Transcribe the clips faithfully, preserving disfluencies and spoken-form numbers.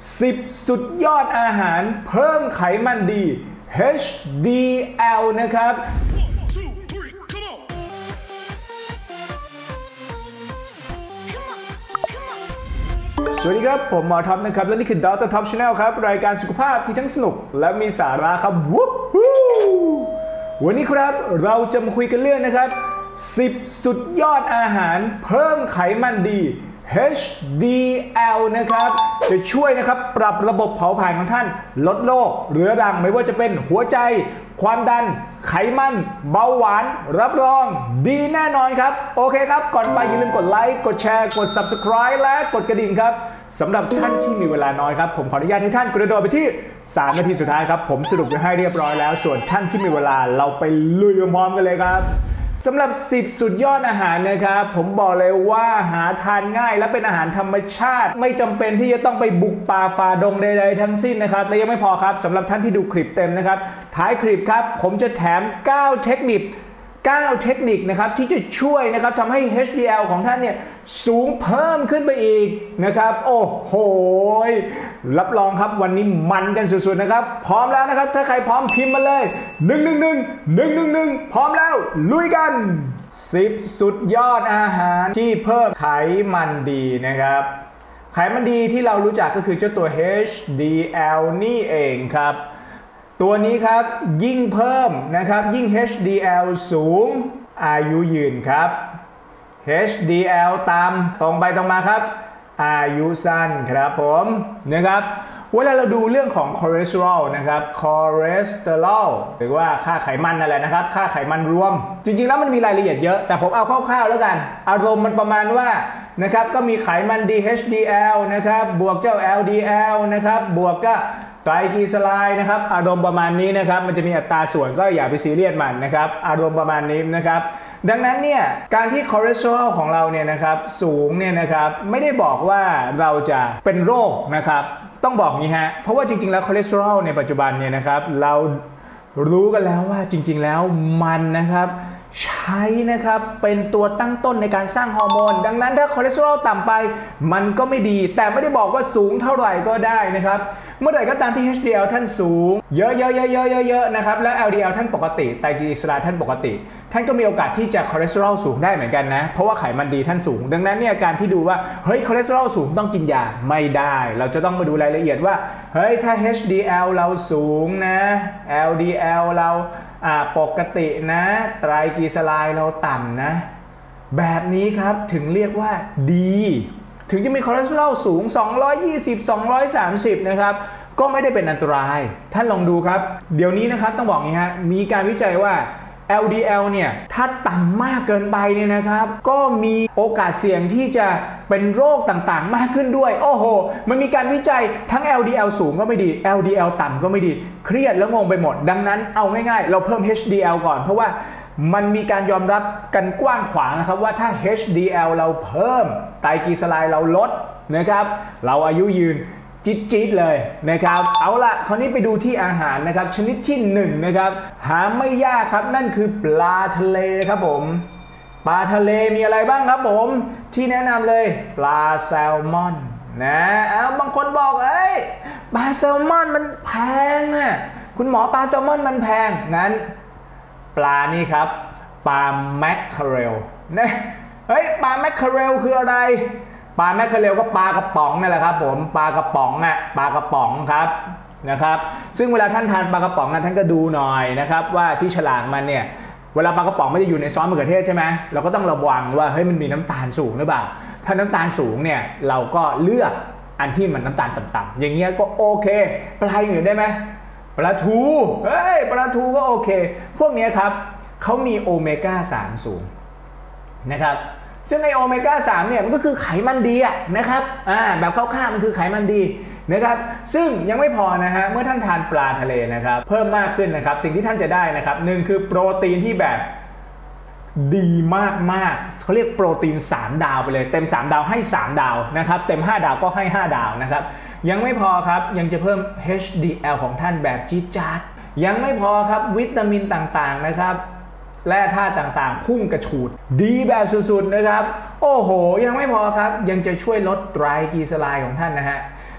สิบ สุดยอดอาหารเพิ่มไขมันดี เอช ดี แอล นะครับสวัสดีครับผมหมอท็อปนะครับและนี่คือ Doctor Top Channel ครับรายการสุขภาพที่ทั้งสนุกและมีสาระครับวู้ฮู้วันนี้ครับเราจะมาคุยกันเรื่องนะครับสิบ สุดยอดอาหารเพิ่มไขมันดี เอช ดี แอล นะครับจะช่วยนะครับปรับระบบเผาผลาญของท่านลดโรคเรื้อรังไม่ว่าจะเป็นหัวใจความดันไขมันเบาหวานรับรองดีแน่นอนครับโอเคครับก่อนไปอย่าลืมกดไลค์กดแชร์กด ซับสไครบ์ และกดกระดิ่งครับสำหรับท่านที่มีเวลาน้อยครับผมขออนุญาตให้ท่านกระโดดไปที่สามนาทีสุดท้ายครับผมสรุปไว้ให้เรียบร้อยแล้วส่วนท่านที่มีเวลาเราไปลุยพร้อมกันเลยครับสำหรับสิบสุดยอดอาหารนะครับผมบอกเลยว่าหาทานง่ายและเป็นอาหารธรรมชาติไม่จำเป็นที่จะต้องไปบุกป่าฝ่าดงใดๆทั้งสิ้นนะครับและยังไม่พอครับสำหรับท่านที่ดูคลิปเต็มนะครับท้ายคลิปครับผมจะแถมเก้าเทคนิคเก้าเทคนิคนะครับที่จะช่วยนะครับทำให้ เอช ดี แอล ของท่านเนี่ยสูงเพิ่มขึ้นไปอีกนะครับโอ้โหรับรองครับวันนี้มันกันสุดๆนะครับพร้อมแล้วนะครับถ้าใครพร้อมพิมพ์มาเลยหนึ่ง หนึ่ง หนึ่ง หนึ่ง หนึ่ง หนึ่งพร้อมแล้วลุยกันสิบสุดยอดอาหารที่เพิ่มไขมันดีนะครับไขมันดีที่เรารู้จักก็คือเจ้าตัว เอช ดี แอล นี่เองครับตัวนี้ครับยิ่งเพิ่มนะครับยิ่ง เอช ดี แอล สูงอายุยืนครับ เอช ดี แอล ต่ำตรงไปตรงมาครับอายุสั้นครับผมนะครับเวลาเราดูเรื่องของคอเลสเตอรอลนะครับคอเลสเตอรอลหรือว่าค่าไขมันนั่นแหละนะครับค่าไขมันรวมจริงๆแล้วมันมีรายละเอียดเยอะแต่ผมเอาคร่าวๆแล้วกันอารมณ์มันประมาณว่านะครับก็มีไขมันดี เอช ดี แอล นะครับบวกเจ้า แอล ดี แอล นะครับบวกก็ไตรกลีเซอไรด์นะครับอารมณ์ประมาณนี้นะครับมันจะมีอัตราส่วนก็อย่าไปซีเรียสมันนะครับอารมณ์ประมาณนี้นะครับดังนั้นเนี่ยการที่คอเลสเตอรอลของเราเนี่ยนะครับสูงเนี่ยนะครับไม่ได้บอกว่าเราจะเป็นโรคนะครับต้องบอกงี้ฮะเพราะว่าจริงๆแล้วคอเลสเตอรอลในปัจจุบันเนี่ยนะครับเรารู้กันแล้วว่าจริงๆแล้วมันนะครับใช้นะครับเป็นตัวตั้งต้นในการสร้างฮอร์โมนดังนั้นถ้าคอเลสเตอรอลต่ำไปมันก็ไม่ดีแต่ไม่ได้บอกว่าสูงเท่าไหร่ก็ได้นะครับเมื่อไหร่ก็ตามที่ เอช ดี แอล ท่านสูงเยอะๆๆๆๆนะครับและ แอล ดี แอล ท่านปกติไตรกลีเซอไรด์ท่านปกติท่านก็มีโอกาสที่จะคอเลสเตอรอลสูงได้เหมือนกันนะเพราะว่าไขมันดีท่านสูงดังนั้นเนี่ยการที่ดูว่าเฮ้ยคอเลสเตอรอลสูงต้องกินยาไม่ได้เราจะต้องมาดูรายละเอียดว่าเฮ้ยถ้า เอช ดี แอล เราสูงนะ แอล ดี แอล เราปกตินะไตรกลีเซอไรด์เราต่ำนะแบบนี้ครับถึงเรียกว่าดีถึงจะมีคอเลสเตอรอลสูงสองร้อยยี่สิบ สองร้อยสามสิบนะครับก็ไม่ได้เป็นอันตรายท่านลองดูครับเดี๋ยวนี้นะครับต้องบอกอย่างนี้ฮะมีการวิจัยว่า แอล ดี แอล เนี่ยถ้าต่ำมากเกินไปเนี่ยนะครับก็มีโอกาสเสี่ยงที่จะเป็นโรคต่างๆมากขึ้นด้วยโอ้โหมันมีการวิจัยทั้ง แอล ดี แอล สูงก็ไม่ดี แอล ดี แอล ต่ำก็ไม่ดีเครียดแล้วงงไปหมดดังนั้นเอาง่ายๆเราเพิ่ม เอช ดี แอล ก่อนเพราะว่ามันมีการยอมรับกันกว้างขวางนะครับว่าถ้า เอช ดี แอล เราเพิ่มไตรกลีเซอไรด์เราลดนะครับเราอายุยืนจี๊ดๆเลยนะครับเอาละคราวนี้ไปดูที่อาหารนะครับชนิดที่หนึ่งนะครับหาไม่ยากครับนั่นคือปลาทะเลครับผมปลาทะเลมีอะไรบ้างครับผมที่แนะนำเลยปลาแซลมอนนะเอาบางคนบอกเอ้ยปลาแซลมอนมันแพงนะคุณหมอปลาแซลมอนมันแพงงั้นปลานี่ครับปลาแมคเคอเรลนะเฮ้ยปลาแมคเคอเรลคืออะไรปลาแมคเคอเรลก็ปลากระป๋องนั่นแหละครับผมปลากระป๋องอ่ะปลากระป๋องครับนะครับซึ่งเวลาท่านทานปลากระป๋องนะท่านก็ดูหน่อยนะครับว่าที่ฉลากมันเนี่ยเวลาปลากระป๋องไม่ได้อยู่ในซอสมะเขือเทศใช่ไหมเราก็ต้องระวังว่าเฮ้ยมันมีน้ำตาลสูงหรือเปล่าถ้าน้ำตาลสูงเนี่ยเราก็เลือกอันที่มันน้ำตาลต่ำๆอย่างเงี้ยก็โอเคปลาอย่างอื่นได้ไหมปลาทูเฮ้ยปลาทูก็โอเคพวกนี้ครับเขามีโอเมก้าสามสูงนะครับซึ่งในโอเมก้าสามเนี่ยมันก็คือไขมันดีอะนะครับอ่าแบบคร่าวๆมันคือไขมันดีนะครับซึ่งยังไม่พอนะฮะเมื่อท่านทานปลาทะเลนะครับเพิ่มมากขึ้นนะครับสิ่งที่ท่านจะได้นะครับหนึ่งคือโปรตีนที่แบบดีมากๆเขาเรียกโปรตีนสามดาวไปเลยเต็มสามดาวให้สามดาวนะครับเต็มห้าดาวก็ให้ห้าดาวนะครับยังไม่พอครับยังจะเพิ่ม เอช ดี แอล ของท่านแบบจี๊ดจ๊าดยังไม่พอครับวิตามินต่างๆนะครับแร่ธาตุต่างๆพุ่งกระฉูดดีแบบสุดๆนะครับโอ้โหยังไม่พอครับยังจะช่วยลดไตรกลีเซอไรด์ของท่านนะฮะ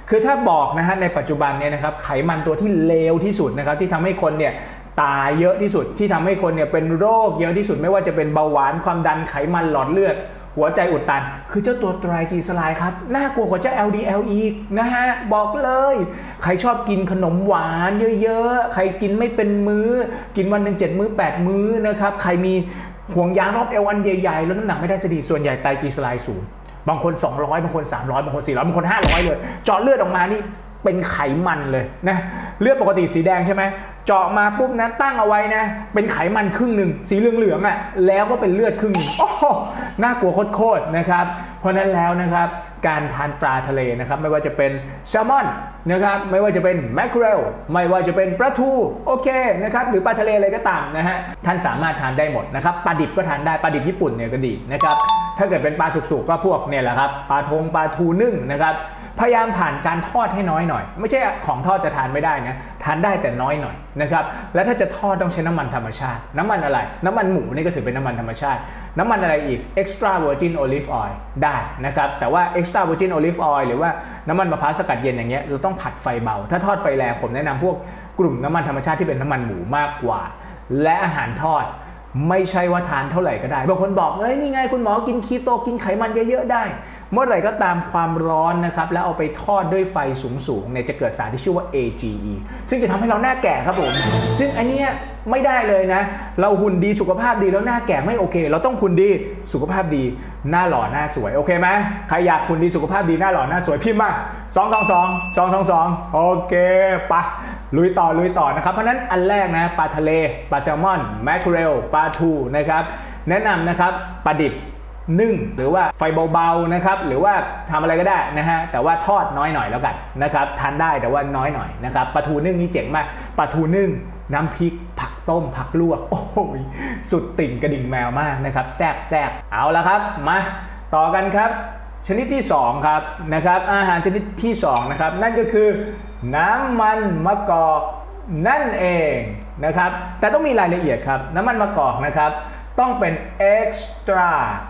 คือถ้าบอกนะฮะในปัจจุบันเนี่ยนะครับไขมันตัวที่เลวที่สุดนะครับที่ทำให้คนเนี่ยตายเยอะที่สุดที่ทำให้คนเนี่ยเป็นโรคเยอะที่สุดไม่ว่าจะเป็นเบาหวานความดันไขมันหลอดเลือดหัวใจอุดตันคือเจ้าตัวไตรกลีเซอไรด์ครับน่ากลัวกว่าเจ้า แอล ดี แอล อีกนะฮะบอกเลยใครชอบกินขนมหวานเยอะๆใครกินไม่เป็นมื้อกินวันหนึ่งเจ็ดมื้อแปดมื้อนะครับใครมีห่วงยางรอบเอวอันใหญ่ๆแล้วน้ำหนักไม่ได้สดีส่วนใหญ่ไตรกลีเซอไรด์สูงบางคนสองร้อยบางคนสามร้อยบางคนสี่ร้อยบางคนห้าร้อยเลยเจาะเลือดออกมานี่เป็นไขมันเลยนะเลือดปกติสีแดงใช่ไหมเจาะมาปุ๊บนะตั้งเอาไว้นะเป็นไขมันครึ่งหนึ่งสีเหลืองๆอ่ะแล้วก็เป็นเลือดครึ่งหนึ่งโอ้โหน่ากลัวโคตรๆนะครับเพราะนั้นแล้วนะครับการทานปลาทะเลนะครับไม่ว่าจะเป็นแซลมอนนะครับไม่ว่าจะเป็นแมคเคอเรลไม่ว่าจะเป็นปลาทูโอเคนะครับหรือปลาทะเลอะไรก็ตามนะฮะท่านสามารถทานได้หมดนะครับปลาดิบก็ทานได้ปลาดิบญี่ปุ่นเนี่ยก็ดีนะครับถ้าเกิดเป็นปลาสุกๆก็พวกเนี่ยแหละครับปลาทงปลาทูนึ่งนะครับพยายามผ่านการทอดให้น้อยหน่อยไม่ใช่ของทอดจะทานไม่ได้นะทานได้แต่น้อยหน่อยนะครับแล้วถ้าจะทอดต้องใช้น้ำมันธรรมชาติน้ำมันอะไรน้ำมันหมูนี่ก็ถือเป็นน้ำมันธรรมชาติน้ำมันอะไรอีก extra virgin olive oil ได้นะครับแต่ว่า extra virgin olive oil หรือว่าน้ำมันมะพร้าวสกัดเย็นอย่างเงี้ยเราต้องผัดไฟเบาถ้าทอดไฟแรงผมแนะนำพวกกลุ่มน้ำมันธรรมชาติที่เป็นน้ำมันหมูมากกว่าและอาหารทอดไม่ใช่ว่าทานเท่าไหร่ก็ได้บางคนบอกเอ้ยนี่ไงคุณหมอกินคีโตกินไขมันเยอะๆได้เมื่อไหร่ก็ตามความร้อนนะครับแล้วเอาไปทอดด้วยไฟสูงๆเนี่ยจะเกิดสารที่ชื่อว่า เอ จี อี ซึ่งจะทำให้เราหน้าแก่ครับผมซึ่งอันนี้ไม่ได้เลยนะเราหุ่นดีสุขภาพดีแล้วหน้าแก่ไม่โอเคเราต้องหุ่นดีสุขภาพดีหน้าหล่อหน้าสวยโอเคไหมใครอยากหุ่นดีสุขภาพดีหน้าหล่อหน้าสวยพิมพ์มาสอง สอง สอง สอง สอง สองโอเคปะลุยต่อลุยต่อนะครับเพราะนั้นอันแรกนะปลาทะเลปลาแซลมอนแมคเคอเรลปลาทูนะครับแนะนำนะครับปลาดิบนึ่งหรือว่าไฟเบาๆนะครับหรือว่าทำอะไรก็ได้นะฮะแต่ว่าทอดน้อยหน่อยแล้วกันนะครับทานได้แต่ว่าน้อยหน่อยนะครับปลาทูนึ่งนี่เจ๋งมากปลาทูนึ่งน้ำพริกผักต้มผักลวกโอ้โหสุดติ่งกระดิ่งแมวมากนะครับแซ่บแซ่บเอาละครับมาต่อกันครับชนิดที่สองครับนะครับอาหารชนิดที่สองนะครับนั่นก็คือน้ำมันมะกอกนั่นเองนะครับแต่ต้องมีรายละเอียดครับน้ำมันมะกอกนะครับต้องเป็น extra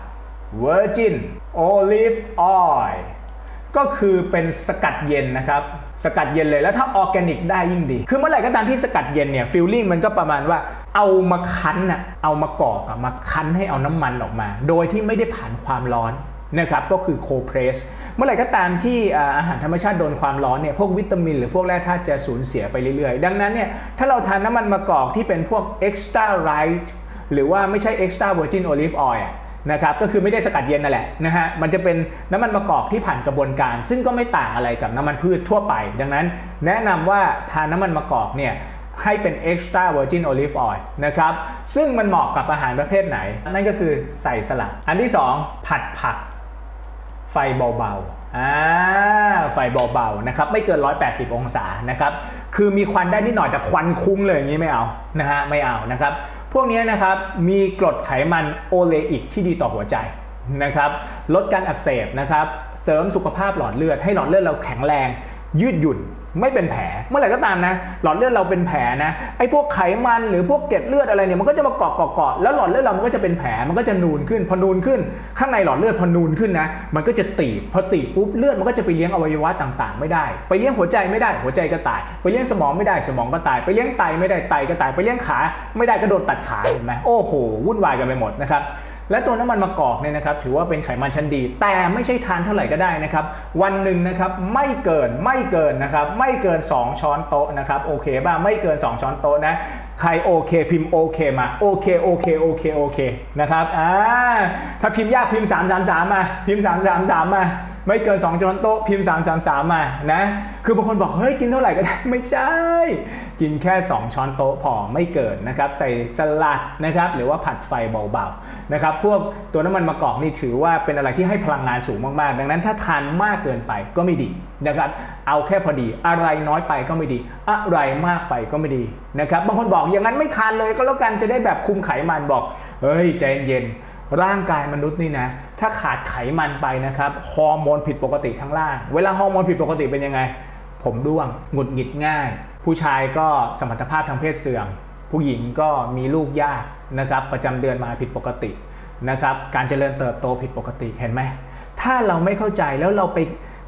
virgin olive oil ก็คือเป็นสกัดเย็นนะครับสกัดเย็นเลยแล้วถ้าออร์แกนิกได้ยิ่งดีคือเมื่อไหร่ก็ตามที่สกัดเย็นเนี่ยฟีลลิ่งมันก็ประมาณว่าเอามาคั้นน่ะเอามากอกมาคั้นให้เอาน้ำมันออกมาโดยที่ไม่ได้ผ่านความร้อนนะครับก็คือโคเพรสเมื่อไหร่ก็ตามที่อาหารธรรมชาติโดนความร้อนเนี่ยพวกวิตามินหรือพวกแร่ธาตุจะสูญเสียไปเรื่อยๆดังนั้นเนี่ยถ้าเราทานน้ำมันมะกอกที่เป็นพวก extra right หรือว่าไม่ใช่ extra virgin olive oilนะครับก็คือไม่ได้สกัดเย็นนั่นแหละนะฮะมันจะเป็นน้ำมันมะกอกที่ผ่านกระบวนการซึ่งก็ไม่ต่างอะไรกับน้ำมันพืชทั่วไปดังนั้นแนะนำว่าทานน้ำมันมะกอกเนี่ยให้เป็น extra virgin olive oil นะครับซึ่งมันเหมาะกับอาหารประเภทไหนนั่นก็คือใส่สลัดอันที่สองผัดผักไฟเบาๆอ่าไฟเบาๆนะครับไม่เกินหนึ่งร้อยแปดสิบองศานะครับคือมีควันได้นิดหน่อยแต่ควันคุ้งเลยอย่างนี้ไม่เอานะฮะไม่เอานะครับพวกนี้นะครับมีกรดไขมันโอเลอิกที่ดีต่อหัวใจนะครับลดการอักเสบนะครับเสริมสุขภาพหลอดเลือดให้หลอดเลือดเราแข็งแรงยืดหยุ่นไม่เป็นแผลเมื่อไหร่ก็ตามนะหลอดเลือดเราเป็นแผลนะไอ้พวกไขมันหรือพวกเกล็ดเลือดอะไรเนี่ยมันก็จะมาเกาะเกาะเกาะแล้วหลอดเลือดเรามันก็จะเป็นแผลมันก็จะนูนขึ้นพอนูนขึ้นข้างในหลอดเลือดพอนูนขึ้นนะมันก็จะตีบพอตีบปุ๊บเลือดมันก็จะไปเลี้ยงอวัยวะต่างๆไม่ได้ไปเลี้ยงหัวใจไม่ได้หัวใจก็ตายไปเลี้ยงสมองไม่ได้สมองก็ตายไปเลี้ยงไตไม่ได้ไตก็ตายไปเลี้ยงขาไม่ได้ก็โดนตัดขาเห็นไหมโอ้โหวุ่นวายกันไปหมดนะครับและตัวน้ำมันมะกอกเนี่ยนะครับถือว่าเป็นไขมันชั้นดีแต่ไม่ใช่ทานเท่าไหร่ก็ได้นะครับวันหนึ่งนะครับไม่เกินไม่เกินนะครับไม่เกินสองช้อนโต๊ะนะครับโอเคป่ะไม่เกินสองช้อนโต๊ะนะใครโอเคพิมพ์โอเคมาโอเคโอเคโอเคโอเคนะครับอ่าถ้าพิมพ์ยากพิมพ์สาม สาม สามมาพิมพ์สาม สาม สามมาไม่เกินสองช้อนโต๊ะพิมพ์ สาม สาม สามมานะคือบางคนบอกเฮ้ยกินเท่าไหร่ก็ได้ไม่ใช่กินแค่สองช้อนโต๊ะพอไม่เกินนะครับใส่สลัดนะครับหรือว่าผัดไฟเบาๆนะครับพวกตัวน้ำมันมะกอกนี่ถือว่าเป็นอะไรที่ให้พลังงานสูงมากๆดังนั้นถ้าทานมากเกินไปก็ไม่ดีนะครับเอาแค่พอดีอะไรน้อยไปก็ไม่ดีอะไรมากไปก็ไม่ดีนะครับบางคนบอกอย่างนั้นไม่ทานเลยก็แล้วกันจะได้แบบคุมไขมันบอกเฮ้ยใจเย็นร่างกายมนุษย์นี่นะถ้าขาดไขมันไปนะครับฮอร์โมนผิดปกติทั้งล่างเวลาฮอร์โมนผิดปกติเป็นยังไงผมร่วงหงุดหงิดง่ายผู้ชายก็สมรรถภาพทางเพศเสื่อมผู้หญิงก็มีลูกยากนะครับประจำเดือนมาผิดปกตินะครับการเจริญเติบโตผิดปกติเห็นไหมถ้าเราไม่เข้าใจแล้วเราไป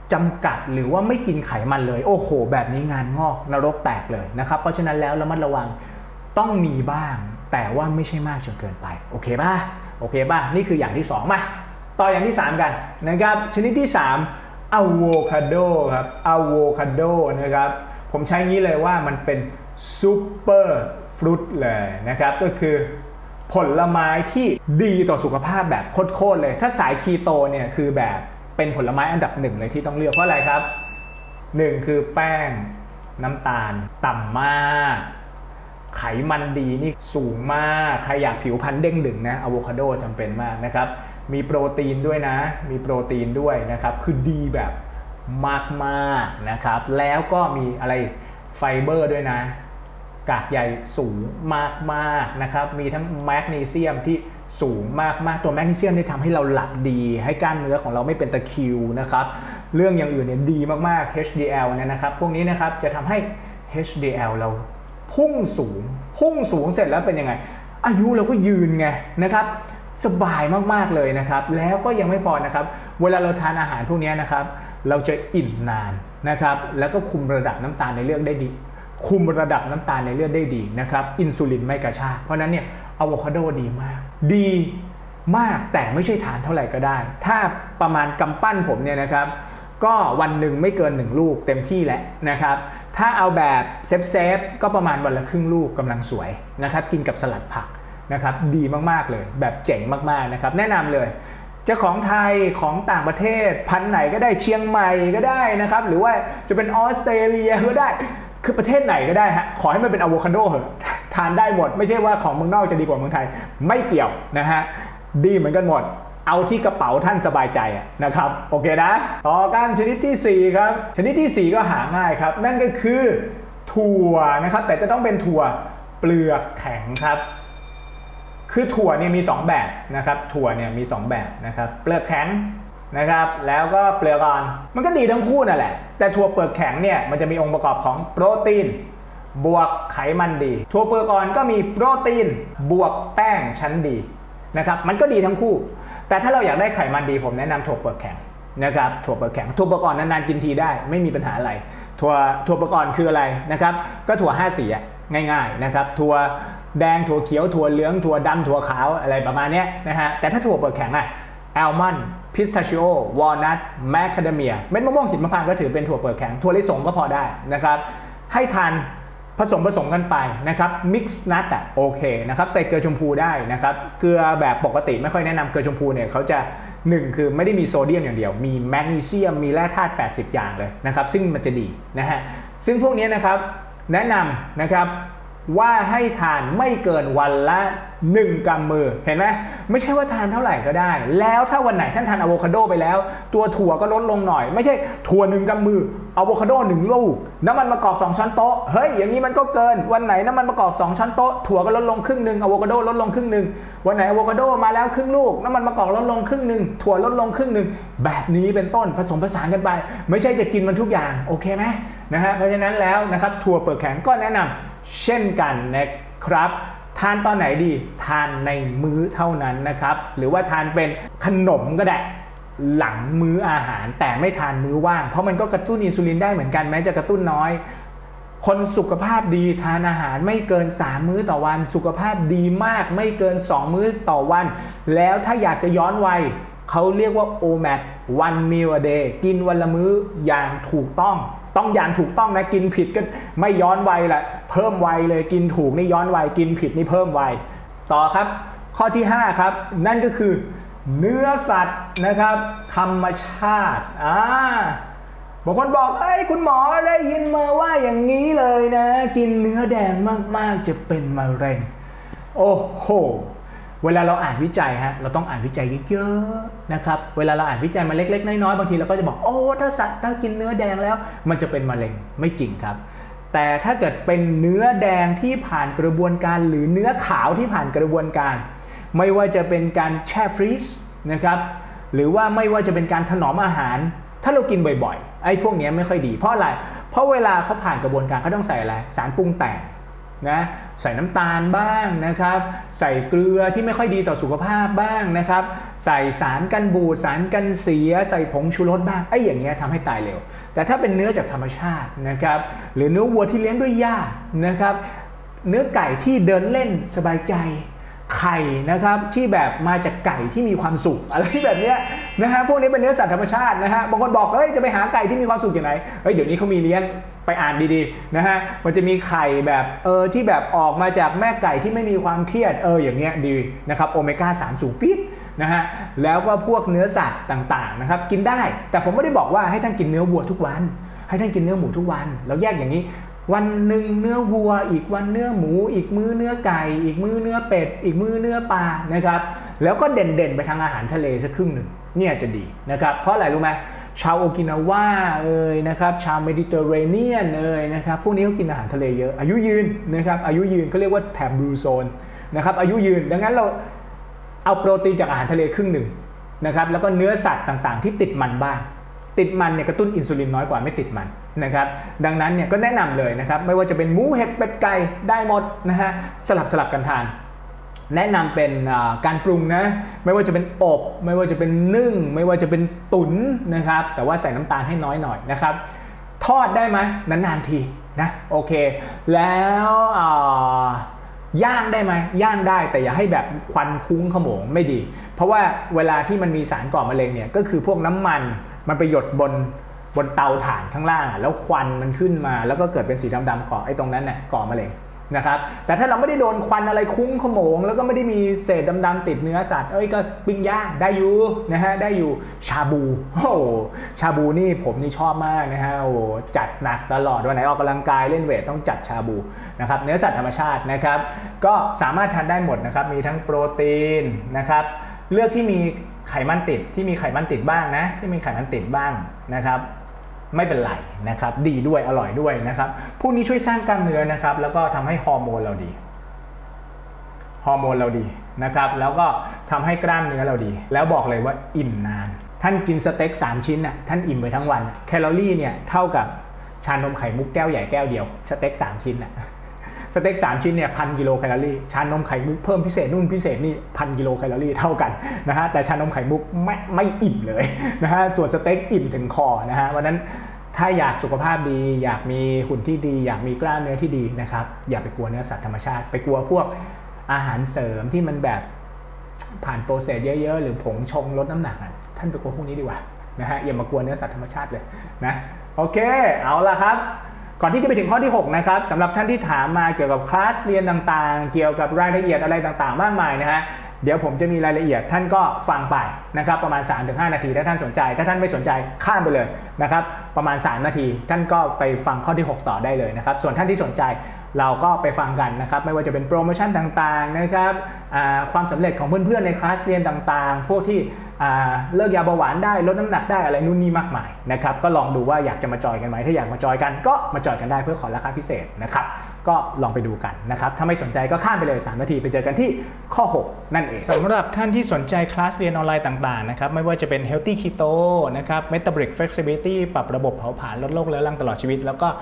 จำกัดหรือว่าไม่กินไขมันเลยโอ้โหแบบนี้งานงอกนรกแตกเลยนะครับเพราะฉะนั้นแล้วระมัดระวังต้องมีบ้างแต่ว่าไม่ใช่มากจนเกินไปโอเคป่ะโอเคป่ะนี่คืออย่างที่สองมาต่ออย่างที่สามกันนะครับชนิดที่สามอะโวคาโดครับอะโวคาโดนะครับผมใช้งี้เลยว่ามันเป็นซูเปอร์ฟรุตเลยนะครับก็คือผลไม้ที่ดีต่อสุขภาพแบบโคตรเลยถ้าสายคีโตเนี่ยคือแบบเป็นผลไม้อันดับหนึ่งเลยที่ต้องเลือกเพราะอะไรครับหนึ่งคือแป้งน้ำตาลต่ำมากไขมันดีนี่สูงมากใครอยากผิวพรรณเด้งดึงนะอะโวคาโดจำเป็นมากนะครับมีโปรตีนด้วยนะมีโปรตีนด้วยนะครับคือดีแบบมากๆนะครับแล้วก็มีอะไรไฟเบอร์ด้วยนะกากใยสูงมากๆนะครับมีทั้งแมกนีเซียมที่สูงมากๆตัวแมกนีเซียมที่ทำให้เราหลับดีให้กล้ามเนื้อของเราไม่เป็นตะคริวนะครับเรื่องอย่างอื่นเนี่ยดีมากๆ เอช ดี แอล เนี่ยนะครับพวกนี้นะครับจะทำให้ เอช ดี แอล เราพุ่งสูงพุ่งสูงเสร็จแล้วเป็นยังไงอายุเราก็ยืนไงนะครับสบายมากๆเลยนะครับแล้วก็ยังไม่พอนะครับเวลาเราทานอาหารพวกนี้นะครับเราจะอิ่มนานนะครับแล้วก็คุมระดับน้ำตาลในเลือดได้ดีคุมระดับน้ำตาลในเลือดได้ดีนะครับอินซูลินไม่กระชากเพราะนั้นเนี่ยอะโวคาโดดีมากดีมากแต่ไม่ใช่ทานเท่าไหร่ก็ได้ถ้าประมาณกำปั้นผมเนี่ยนะครับก็วันหนึ่งไม่เกินหนึ่งลูกเต็มที่แล้วนะครับถ้าเอาแบบเซฟเซฟก็ประมาณวันละครึ่งลูกกำลังสวยนะครับกินกับสลัดผักนะครับดีมากๆเลยแบบเจ๋งมากๆนะครับแนะนำเลยจะของไทยของต่างประเทศพันธุ์ไหนก็ได้เชียงใหม่ก็ได้นะครับหรือว่าจะเป็นออสเตรเลียก็ได้คือประเทศไหนก็ได้ฮะขอให้มันเป็นอะโวคาโดเหอะทานได้หมดไม่ใช่ว่าของเมืองนอกจะดีกว่าเมืองไทยไม่เกี่ยวนะฮะดีเหมือนกันหมดเอาที่กระเป๋าท่านสบายใจนะครับโอเคนะต่อกันชนิดที่สี่ครับชนิดที่สี่ก็หาง่ายครับนั่นก็คือถั่วนะครับแต่จะต้องเป็นถั่วเปลือกแข็งครับคือถั่วเนี่ยมีสองแบบนะครับถั่วเนี่ยมีสองแบบนะครับเปลือกแข็งนะครับแล้วก็เปลือกอ่อนมันก็ดีทั้งคู่นั่นแหละแต่ถั่วเปลือกแข็งเนี่ยมันจะมีองค์ประกอบของโปรตีนบวกไขมันดีถั่วเปลือกอ่อนก็มีโปรตีนบวกแป้งชั้นดีนะครับมันก็ดีทั้งคู่แต่ถ้าเราอยากได้ไขมันดีผมแนะนำถั่วเปลือกแข็งนะครับถั่วเปลือกแข็งถั่วเปลือกอ่อนนานๆกินทีได้ไม่มีปัญหาอะไรถั่วถั่วเปลือกอ่อนคืออะไรนะครับก็ถั่วห้าสีง่ายๆนะครับถั่วแดงถั่วเขียวถั่วเหลืองถั่วดำถั่วขาวอะไรประมาณนี้นะฮะแต่ถ้าถั่วเปลือกแข็งอะอัลมอนด์พิสตาชิโอวอลนัทแมคคาเดเมียเม็ดมะม่วงหิมพานต์ก็ถือเป็นถั่วเปลือกแข็งถั่วลิสงก็พอได้นะครับให้ทานผสมผสมกันไปนะครับมิกซ์นัทอ่ะโอเคนะครับใส่เกลือชมพูได้นะครับเกลือแบบปกติไม่ค่อยแนะนำเกลือชมพูเนี่ยเขาจะหนึ่งคือไม่ได้มีโซเดียมอย่างเดียวมีแมกนีเซียมมีแร่ธาตุแปดสิบอย่างเลยนะครับซึ่งมันจะดีนะฮะซึ่งพวกนี้นะครับแนะนำนะครับว่าให้ทานไม่เกินวันละหนึ่งกำมือเห็นไหมไม่ใช่ว่าทานเท่าไหร่ก็ได้แล้วถ้าวันไหนท่านทานอะโวคาโดไปแล้วตัวถั่วก็ลดลงหน่อยไม่ใช่ถั่วหนึ่งกำมืออะโวคาโดหนึ่งลูกน้ำมันมะกอกสองช้อนโต๊ะเฮ้ยอย่างนี้มันก็เกินวันไหนน้ำมันมะกอกสองช้อนโต๊ะถั่วก็ลดลงครึ่งหนึ่งอะโวคาโดลดลงครึ่งหนึ่งวันไหนอะโวคาโดมาแล้วครึ่งลูกน้ำมันมะกอกลดลงครึ่งหนึ่งถั่วลดลงครึ่งหนึ่งแบบนี้เป็นต้นผสมผสานกันไปไม่ใช่จะกินมันทุกอย่างโอเคไหมนะฮะเพราะฉะนั้นแล้วนะครับถั่วเปลือกแข็งก็แนะนำเช่นกันนะครับทานตอนไหนดีทานในมื้อเท่านั้นนะครับหรือว่าทานเป็นขนมก็ได้หลังมื้ออาหารแต่ไม่ทานมื้อว่างเพราะมันก็กระตุ้นอินซูลินได้เหมือนกันแม้จะกระตุ้นน้อยคนสุขภาพดีทานอาหารไม่เกินสามมื้อต่อวันสุขภาพดีมากไม่เกินสองมื้อต่อวันแล้วถ้าอยากจะย้อนวัยเขาเรียกว่า โอ แมท one meal a day กินวันละมื้ออย่างถูกต้องต้องอย่างถูกต้องนะกินผิดก็ไม่ย้อนวัยละเพิ่มวัยเลยกินถูกนี่ย้อนวัยกินผิดนี่เพิ่มวัยต่อครับข้อที่ห้าครับนั่นก็คือเนื้อสัตว์นะครับธรรมชาติอ่าบางคนบอกเอ้ยคุณหมอได้ยินมาว่าอย่างนี้เลยนะกินเนื้อแดงมากๆจะเป็นมะเร็งโอ้โหเวลาเราอ่านวิจัยฮะเราต้องอ่านวิจัยเยอะๆนะครับเวลาเราอ่านวิจัยมาเล็กๆน้อยๆบางทีเราก็จะบอกโอ้ถ้าสัตว์ถ้ากินเนื้อแดงแล้วมันจะเป็นมะเร็งไม่จริงครับแต่ถ้าเกิดเป็นเนื้อแดงที่ผ่านกระบวนการหรือเนื้อขาวที่ผ่านกระบวนการไม่ว่าจะเป็นการแช่ฟรีซนะครับหรือว่าไม่ว่าจะเป็นการถนอมอาหารถ้าเรากินบ่อยๆไอ้พวกนี้ไม่ค่อยดีเพราะอะไรเพราะเวลาเขาผ่านกระบวนการเขาต้องใส่อะไรสารปรุงแต่งนะใส่น้ำตาลบ้างนะครับใส่เกลือที่ไม่ค่อยดีต่อสุขภาพบ้างนะครับใส่สารกันบูดสารกันเสียใส่ผงชูรสบ้างไอ้อย่างเงี้ยทำให้ตายเร็วแต่ถ้าเป็นเนื้อจากธรรมชาตินะครับหรือเนื้อวัวที่เลี้ยงด้วยหญ้านะครับเนื้อไก่ที่เดินเล่นสบายใจไข่นะครับที่แบบมาจากไก่ที่มีความสุขอะไรที่แบบเนี้ยนะฮะพวกนี้เป็นเนื้อสัตว์ธรรมชาตินะฮะบางคนบอกเฮ้ยจะไปหาไก่ที่มีความสุขอย่างไรเฮ้ยเดี๋ยวนี้เขามีเลี้ยงไปอ่านดีๆนะฮะมันจะมีไข่แบบเออที่แบบออกมาจากแม่ไก่ที่ไม่มีความเครียดเอออย่างเงี้ยดีนะครับโอเมก้าสามสูงปี๊ดนะฮะแล้วก็พวกเนื้อสัตว์ต่างๆนะครับกินได้แต่ผมไม่ได้บอกว่าให้ท่านกินเนื้อวัวทุกวันให้ท่านกินเนื้อหมูทุกวันเราแยกอย่างนี้วันหนึ่งเนื้อวัวอีกวันเนื้อหมูอีกมื้อเนื้อไก่อีกมื้อเนื้อเป็ดอีกมื้อเนื้อปลานะครับแล้วก็เด่นๆไปทางอาหารทะเลสักครึ่งหนึ่งเนี่ยจะดีนะครับเพราะอะไรรู้ไหมชาวโอกินาวาเอ่ยนะครับชาวเมดิเตอร์เรเนียนเอ่ยนะครับพวกนี้เขากินอาหารทะเลเยอะอายุยืนนะครับอายุยืนเขาเรียกว่าแถบบลูโซนนะครับอายุยืนดังนั้นเราเอาโปรตีนจากอาหารทะเลครึ่งหนึ่งนะครับแล้วก็เนื้อสัตว์ต่างๆที่ติดมันบ้างติดมันเนี่ยกระตุ้นอินซูลินน้อยกว่าไม่ติดมันนะครับดังนั้นเนี่ยก็แนะนำเลยนะครับไม่ว่าจะเป็นหมูเห็ดเป็ดไก่ได้หมดนะฮะสลับสลับกันทานแนะนำเป็นการปรุงนะไม่ว่าจะเป็นอบไม่ว่าจะเป็นนึ่งไม่ว่าจะเป็นตุ๋นนะครับแต่ว่าใส่น้ำตาลให้น้อยหน่อยนะครับทอดได้ไหมนานๆทีนะโอเคแล้วย่างได้ไหมย่างได้แต่อย่าให้แบบควันคุ้งขโมงไม่ดีเพราะว่าเวลาที่มันมีสารก่อมะเร็งเนี่ยก็คือพวกน้ำมันมันไปหยดบนบนเตาถ่านข้างล่างแล้วควันมันขึ้นมาแล้วก็เกิดเป็นสีดำๆก่อไอ้ตรงนั้นเนี่ยก่อมะเร็งนะครับแต่ถ้าเราไม่ได้โดนควันอะไรคุ้งขโมงแล้วก็ไม่ได้มีเศษดำๆติดเนื้อสัตว์เอ้ยก็ปิ้งย่างได้อยู่นะฮะได้อยู่ชาบูโอ้ชาบูนี่ผมนี่ชอบมากนะฮะโอ้จัดหนักตลอดวันไหนออกกำลังกายเล่นเวทต้องจัดชาบูนะครับเนื้อสัตว์ธรรมชาตินะครับก็สามารถทานได้หมดนะครับมีทั้งโปรตีนนะครับเลือกที่มีไขมันติดที่มีไขมันติดบ้างนะที่มีไขมันติดบ้างนะครับไม่เป็นไรนะครับดีด้วยอร่อยด้วยนะครับพวกนี้ช่วยสร้างกล้ามเนื้อนะครับแล้วก็ทำให้ฮอร์โมนเราดีฮอร์โมนเราดีนะครับแล้วก็ทำให้กล้ามเนื้อเราดีแล้วบอกเลยว่าอิ่มนานท่านกินสเต็กสามชิ้นน่ะท่านอิ่มไปทั้งวันแคลอรี่เนี่ยเท่ากับชานมไข่มุกแก้วใหญ่แก้วเดียวสเต็กสามชิ้นน่ะสเต็กสามชิ้นเนี่ยพันกิโลแคลอรี่ชานมไข่มุกเพิ่มพิเศษนู่นพิเศษนี่พันกิโลแคลอรี่เท่ากันนะฮะแต่ชานมไข่มุกไม่ไม่อิ่มเลยนะฮะส่วนสเต็กอิ่มถึงคอนะฮะวันนั้นถ้าอยากสุขภาพดีอยากมีหุ่นที่ดีอยากมีกล้ามเนื้อที่ดีนะครับอย่าไปกลัวเนื้อสัตว์ธรรมชาติไปกลัวพวกอาหารเสริมที่มันแบบผ่านโปรเซสเยอะๆหรือผงชงลดน้ำหนักท่านไปกลัวพวกนี้ดีกว่านะฮะอย่ามากลัวเนื้อสัตว์ธรรมชาติเลยนะโอเคเอาละครับก่อนที่จะไปถึงข้อที่หกนะครับสำหรับท่านที่ถามมาเกี่ยวกับคลาสเรียนต่างๆเกี่ยวกับรายละเอียดอะไรต่างๆมากมายนะฮะเดี๋ยวผมจะมีรายละเอียดท่านก็ฟังไปนะครับประมาณ สามถึงห้า นาทีถ้าท่านสนใจถ้าท่านไม่สนใจข้ามไปเลยนะครับประมาณสามนาทีท่านก็ไปฟังข้อที่หกต่อได้เลยนะครับส่วนท่านที่สนใจเราก็ไปฟังกันนะครับไม่ว่าจะเป็นโปรโมชั่นต่างๆนะครับความสำเร็จของเพื่อนๆในคลาสเรียนต่างๆพวกที่เลิกยาเบาหวานได้ลดน้ำหนักได้อะไรนู่นนี่มากมายนะครับก็ลองดูว่าอยากจะมาจอยกันไหมถ้าอยากมาจอยกันก็มาจอยกันได้เพื่อขอราคาพิเศษนะครับก็ลองไปดูกันนะครับถ้าไม่สนใจก็ข้ามไปเลยสามนาทีไปเจอกันที่ข้อหกนั่นเองสำหรับท่านที่สนใจคลาสเรียนออนไลน์ต่างๆนะครับไม่ว่าจะเป็น Healthy Keto นะครับ Metabolic Flexibility ปรับระบบเผาผลาญลดโรคเรื้อรังตลอดชีวิตแล้วก็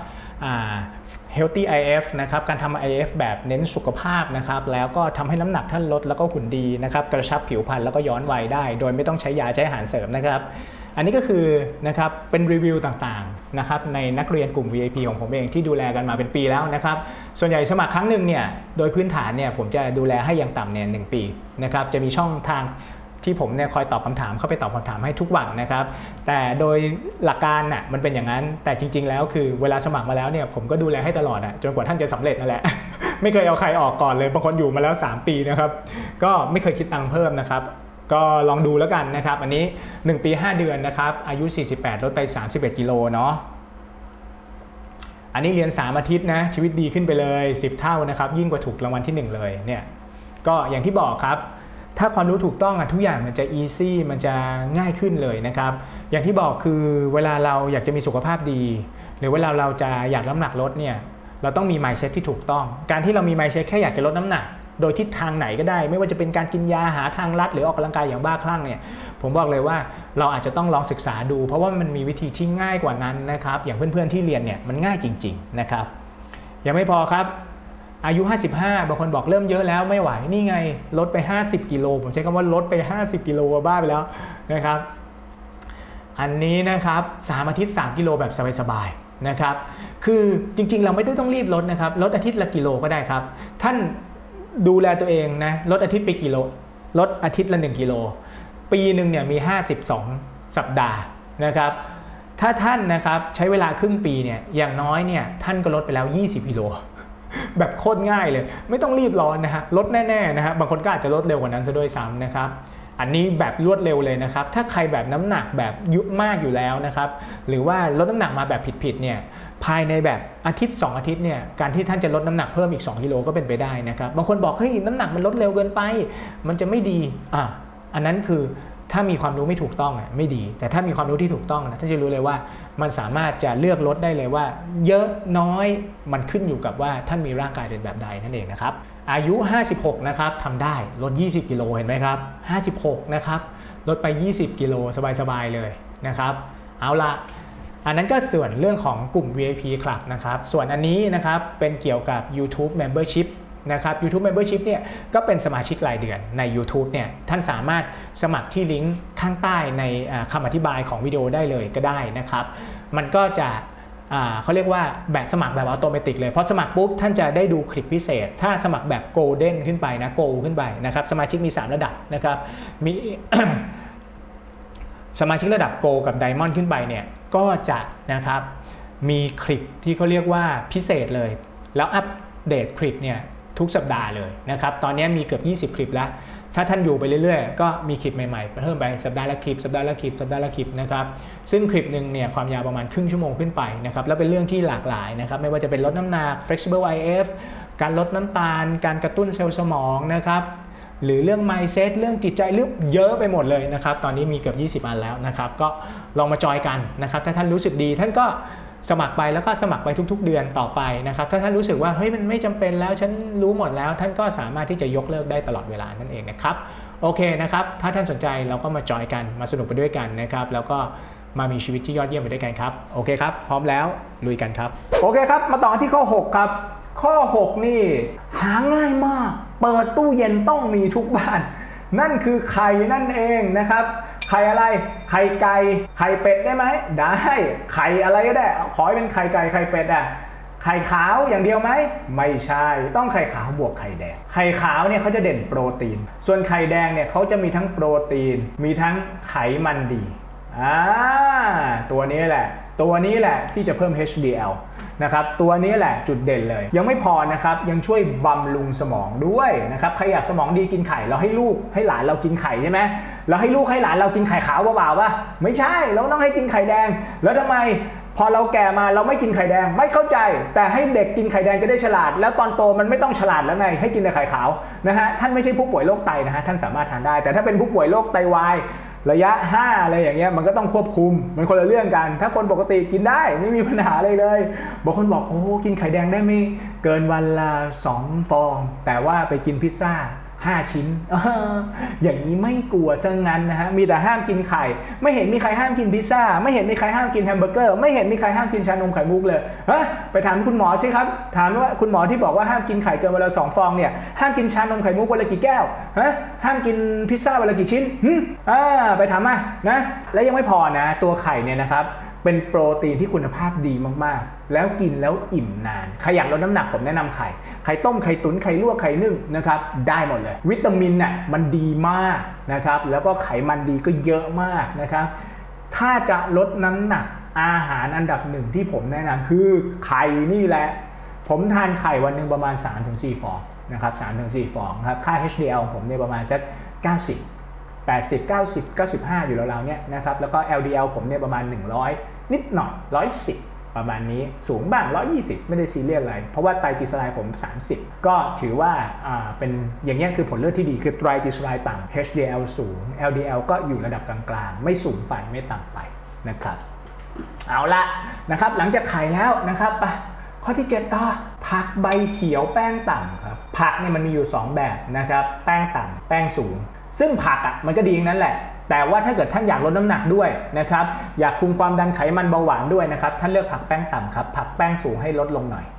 Healthy ไอ เอฟ นะครับการทำ ไอ เอฟ แบบเน้นสุขภาพนะครับแล้วก็ทำให้น้ำหนักท่านลดแล้วก็หุ่นดีนะครับกระชับผิวพรรณแล้วก็ย้อนวัยได้โดยไม่ต้องใช้ยาใช้อาหารเสริมนะครับอันนี้ก็คือนะครับเป็นรีวิวต่างๆนะครับในนักเรียนกลุ่ม วี ไอ พี ของผมเองที่ดูแลกันมาเป็นปีแล้วนะครับส่วนใหญ่สมัครครั้งหนึ่งเนี่ยโดยพื้นฐานเนี่ยผมจะดูแลให้อย่างต่ำเนี่ยหนึ่งปีนะครับจะมีช่องทางที่ผมเนี่ยคอยตอบคำถามเข้าไปตอบคำถามให้ทุกวันนะครับแต่โดยหลักการน่ะมันเป็นอย่างนั้นแต่จริงๆแล้วคือเวลาสมัครมาแล้วเนี่ยผมก็ดูแลให้ตลอดอ่ะจนกว่าท่านจะสำเร็จนั่นแหละ ไม่เคยเอาใครออกก่อนเลยบางคนอยู่มาแล้วสามปีนะครับก็ไม่เคยคิดตังค์เพิ่มนะครับก็ลองดูแล้วกันนะครับอันนี้หนึ่งปีห้าเดือนนะครับอายุสี่สิบแปดลดไปสามสิบเอ็ดกิโลเนาะอันนี้เรียนสามอาทิตย์นะชีวิตดีขึ้นไปเลยสิบเท่านะครับยิ่งกว่าถูกรางวัลที่หนึ่งเลยเนี่ยก็อย่างที่บอกครับถ้าความรู้ถูกต้องอ่ะทุกอย่างมันจะ easy มันจะง่ายขึ้นเลยนะครับอย่างที่บอกคือเวลาเราอยากจะมีสุขภาพดีหรือเวลาเราจะอยากน้ำหนักลดเนี่ยเราต้องมี mindset ที่ถูกต้องการที่เรามี mindset แค่อยากจะลดน้ำหนักโดยทิศทางไหนก็ได้ไม่ว่าจะเป็นการกินยาหาทางลัดหรือออกกำลังกายอย่างบ้าคลั่งเนี่ยผมบอกเลยว่าเราอาจจะต้องลองศึกษาดูเพราะว่ามันมีวิธีที่ง่ายกว่านั้นนะครับอย่างเพื่อนๆที่เรียนเนี่ยมันง่ายจริงๆนะครับยังไม่พอครับอายุห้าสิบห้าบางคนบอกเริ่มเยอะแล้วไม่ไหวนี่ไงลดไปห้าสิบกิโลผมใช้คำว่าลดไปห้าสิบกิโลบ้าไปแล้วนะครับอันนี้นะครับสามอาทิตย์สามกิโลแบบสบายๆนะครับคือจริงๆเราไม่ต้องรีบลดนะครับลดอาทิตย์ละกิโลก็ได้ครับท่านดูแลตัวเองนะลดอาทิตย์ไปกิโลลดอาทิตย์ละหนึ่งกิโลปีหนึ่งเนี่ยมีห้าสิบสองสัปดาห์นะครับถ้าท่านนะครับใช้เวลาครึ่งปีเนี่ยอย่างน้อยเนี่ยท่านก็ลดไปแล้วยี่สิบกิโลแบบโคตรง่ายเลยไม่ต้องรีบร้อนนะฮะลดแน่ๆนะฮะบางคนก็อาจจะลดเร็วกว่านั้นซะด้วยซ้ำนะครับอันนี้แบบรวดเร็วเลยนะครับถ้าใครแบบน้ำหนักแบบยุบมากอยู่แล้วนะครับหรือว่าลดน้ำหนักมาแบบผิดๆเนี่ยภายในแบบอาทิตย์สองอาทิตย์เนี่ยการที่ท่านจะลดน้ำหนักเพิ่มอีกสองกิโลก็เป็นไปได้นะครับบางคนบอกเฮ้ยน้ำหนักมันลดเร็วเกินไปมันจะไม่ดีอ่ะอันนั้นคือถ้ามีความรู้ไม่ถูกต้องอ่ะไม่ดีแต่ถ้ามีความรู้ที่ถูกต้องนะท่านจะรู้เลยว่ามันสามารถจะเลือกลดได้เลยว่าเยอะน้อยมันขึ้นอยู่กับว่าท่านมีร่างกายเป็นแบบใดนั่นเองนะครับอายุห้าสิบหกนะครับทำได้ลดยี่สิบกิโลเห็นไหมครับห้าสิบหกนะครับลดไปยี่สิบกิโลสบายๆเลยนะครับเอาละอันนั้นก็ส่วนเรื่องของกลุ่ม วี ไอ พี Club นะครับส่วนอันนี้นะครับเป็นเกี่ยวกับ YouTube Membershipนะครับ YouTube Membership เนี่ยก็เป็นสมาชิกรายเดือนใน YouTube เนี่ยท่านสามารถสมัครที่ลิงก์ข้างใต้ในคำอธิบายของวิดีโอได้เลยก็ได้นะครับมันก็จะเขาเรียกว่าแบบสมัครแบบอัตโนมัติเลยพอสมัครปุ๊บท่านจะได้ดูคลิปพิเศษถ้าสมัครแบบ Golden ขึ้นไปนะ Gold ขึ้นไปนะครับสมาชิกมีสามระดับนะครับมี สมาชิกระดับ Gold กับ Diamond ขึ้นไปเนี่ยก็จะนะครับมีคลิปที่เขาเรียกว่าพิเศษเลยแล้วอัปเดตคลิปเนี่ยทุกสัปดาห์เลยนะครับตอนนี้มีเกือบยี่สิบคลิปแล้วถ้าท่านอยู่ไปเรื่อยๆก็มีคลิปใหม่ๆเพิ่มไปสัปดาห์ละคลิปสัปดาห์ละคลิปสัปดาห์ละคลิปนะครับซึ่งคลิปหนึ่งเนี่ยความยาวประมาณครึ่งชั่วโมงขึ้นไปนะครับแล้วเป็นเรื่องที่หลากหลายนะครับไม่ว่าจะเป็นลดน้ำหนัก flexible ไอ เอฟ การลดน้ำตาลการกระตุ้นเซลล์สมองนะครับหรือเรื่อง mindset เรื่องจิตใจเรื่องเยอะไปหมดเลยนะครับตอนนี้มีเกือบยี่สิบอันแล้วนะครับก็ลองมาจอยกันนะครับถ้าท่านรู้สึกดีท่านก็สมัครไปแล้วก็สมัครไปทุกๆเดือนต่อไปนะครับถ้าท่านรู้สึกว่าเฮ้ยมันไม่จำเป็นแล้วฉันรู้หมดแล้วท่านก็สามารถที่จะยกเลิกได้ตลอดเวลานั่นเองนะครับโอเคนะครับถ้าท่านสนใจเราก็มาจอยกันมาสนุกไปด้วยกันนะครับแล้วก็มามีชีวิตที่ยอดเยี่ยมไปด้วยกันครับโอเคครับพร้อมแล้วลุยกันครับโอเคครับมาต่อที่ข้อหกครับข้อหกนี่หาง่ายมากเปิดตู้เย็นต้องมีทุกบ้านนั่นคือไข่นั่นเองนะครับไข่อะไรไข่ไก่ไข่เป็ดได้ไหมได้ไข่อะไรก็ได้ขอให้เป็นไข่ไก่ไข่เป็ดอ่ะไข่ขาวอย่างเดียวไหมไม่ใช่ต้องไข่ขาวบวกไข่แดงไข่ขาวเนี่ยเขาจะเด่นโปรตีนส่วนไข่แดงเนี่ยเขาจะมีทั้งโปรตีนมีทั้งไขมันดีอ่าตัวนี้แหละตัวนี้แหละที่จะเพิ่ม เอช ดี แอล นะครับตัวนี้แหละจุดเด่นเลยยังไม่พอนะครับยังช่วยบำรุงสมองด้วยนะครับใครอยากสมองดีกินไข่เราให้ลูกให้หลานเรากินไข่ใช่ไหมเราให้ลูกให้หลานเรากินไข่ขาวเปล่าๆป่ะไม่ใช่เราต้องให้กินไข่แดงแล้วทำไมพอเราแก่มาเราไม่กินไข่แดงไม่เข้าใจแต่ให้เด็กกินไข่แดงจะได้ฉลาดแล้วตอนโตมันไม่ต้องฉลาดแล้วไงให้กินแต่ไข่ขาวนะฮะท่านไม่ใช่ผู้ป่วยโรคไตนะฮะท่านสามารถทานได้แต่ถ้าเป็นผู้ป่วยโรคไตวายระยะห้าอะไรอย่างเงี้ยมันก็ต้องควบคุมมันคนละเรื่องกันถ้าคนปกติกินได้ไม่มีปัญหาเลยเลยบางคนบอกโอ้กินไข่แดงได้ไม่เกินวันละสองฟองแต่ว่าไปกินพิซซ่าห้าชิ้น อย่างนี้ไม่กลัวซะงั้นนะฮะมีแต่ห้ามกินไข่ไม่เห็นมีใครห้ามกินพิซซ่าไม่เห็นมีใครห้ามกินแฮมเบอร์เกอร์ไม่เห็นมีใครห้ามกินชานมไข่มุกเลยเฮ้ยไปถามคุณหมอสิครับถามว่าคุณหมอที่บอกว่าห้ามกินไข่เกินวันละสองฟองเนี่ยห้ามกินชานมไข่มุกวันละกี่แก้วฮะห้ามกินพิซซ่าวันละกี่ชิ้นหึอ่าไปถามมานะและยังไม่พอนะตัวไข่เนี่ยนะครับเป็นโปรตีนที่คุณภาพดีมากๆแล้วกินแล้วอิ่มนานใครอยากลดน้ำหนักผมแนะนำไข่ไข่ต้มไข่ตุ๋นไข่ลวกไข่นึ่งนะครับได้หมดเลยวิตามินน่ะมันดีมากนะครับแล้วก็ไขมันดีก็เยอะมากนะครับถ้าจะลดน้ำหนักอาหารอันดับหนึ่งที่ผมแนะนำคือไข่นี่แหละผมทานไข่วันหนึ่งประมาณ สามถึงสี่ ฟองนะครับ สามถึงสี่ ฟองครับค่า เอช ดี แอล ของผมเนี่ยประมาณสักเก้าสิบ แปดสิบ เก้าสิบ เก้าสิบห้าอยู่ราวๆเนี่ยนะครับแล้วก็ แอล ดี แอล ผมเนี่ยประมาณหนึ่งร้อยนิดหน่อยหนึ่งร้อยสิบประมาณนี้สูงบ้างหนึ่งร้อยยี่สิบไม่ได้ซีเรียสอะไรเพราะว่าไตรกลีเซอไรด์ผมสามสิบก็ถือว่าอ่าเป็นอย่างเงี้ยคือผลเลือดที่ดีคือไตรกลีเซอไรด์ต่ำ เอช ดี แอล สูง แอล ดี แอล ก็อยู่ระดับกลางๆไม่สูงไปไม่ต่ำไปนะครับเอาละนะครับหลังจากไข่แล้วนะครับไปข้อที่เจ็ดต่อผักใบเขียวแป้งต่ำครับผักเนี่ยมันมีอยู่สองแบบนะครับแป้งต่ำแป้งสูงซึ่งผักอ่ะมันก็ดีนั่นแหละแต่ว่าถ้าเกิดท่านอยากลดน้ำหนักด้วยนะครับอยากคุมความดันไขมันเบาหวานด้วยนะครับท่านเลือกผักแป้งต่ำครับผักแป้งสูงให้ลดลงหน่อย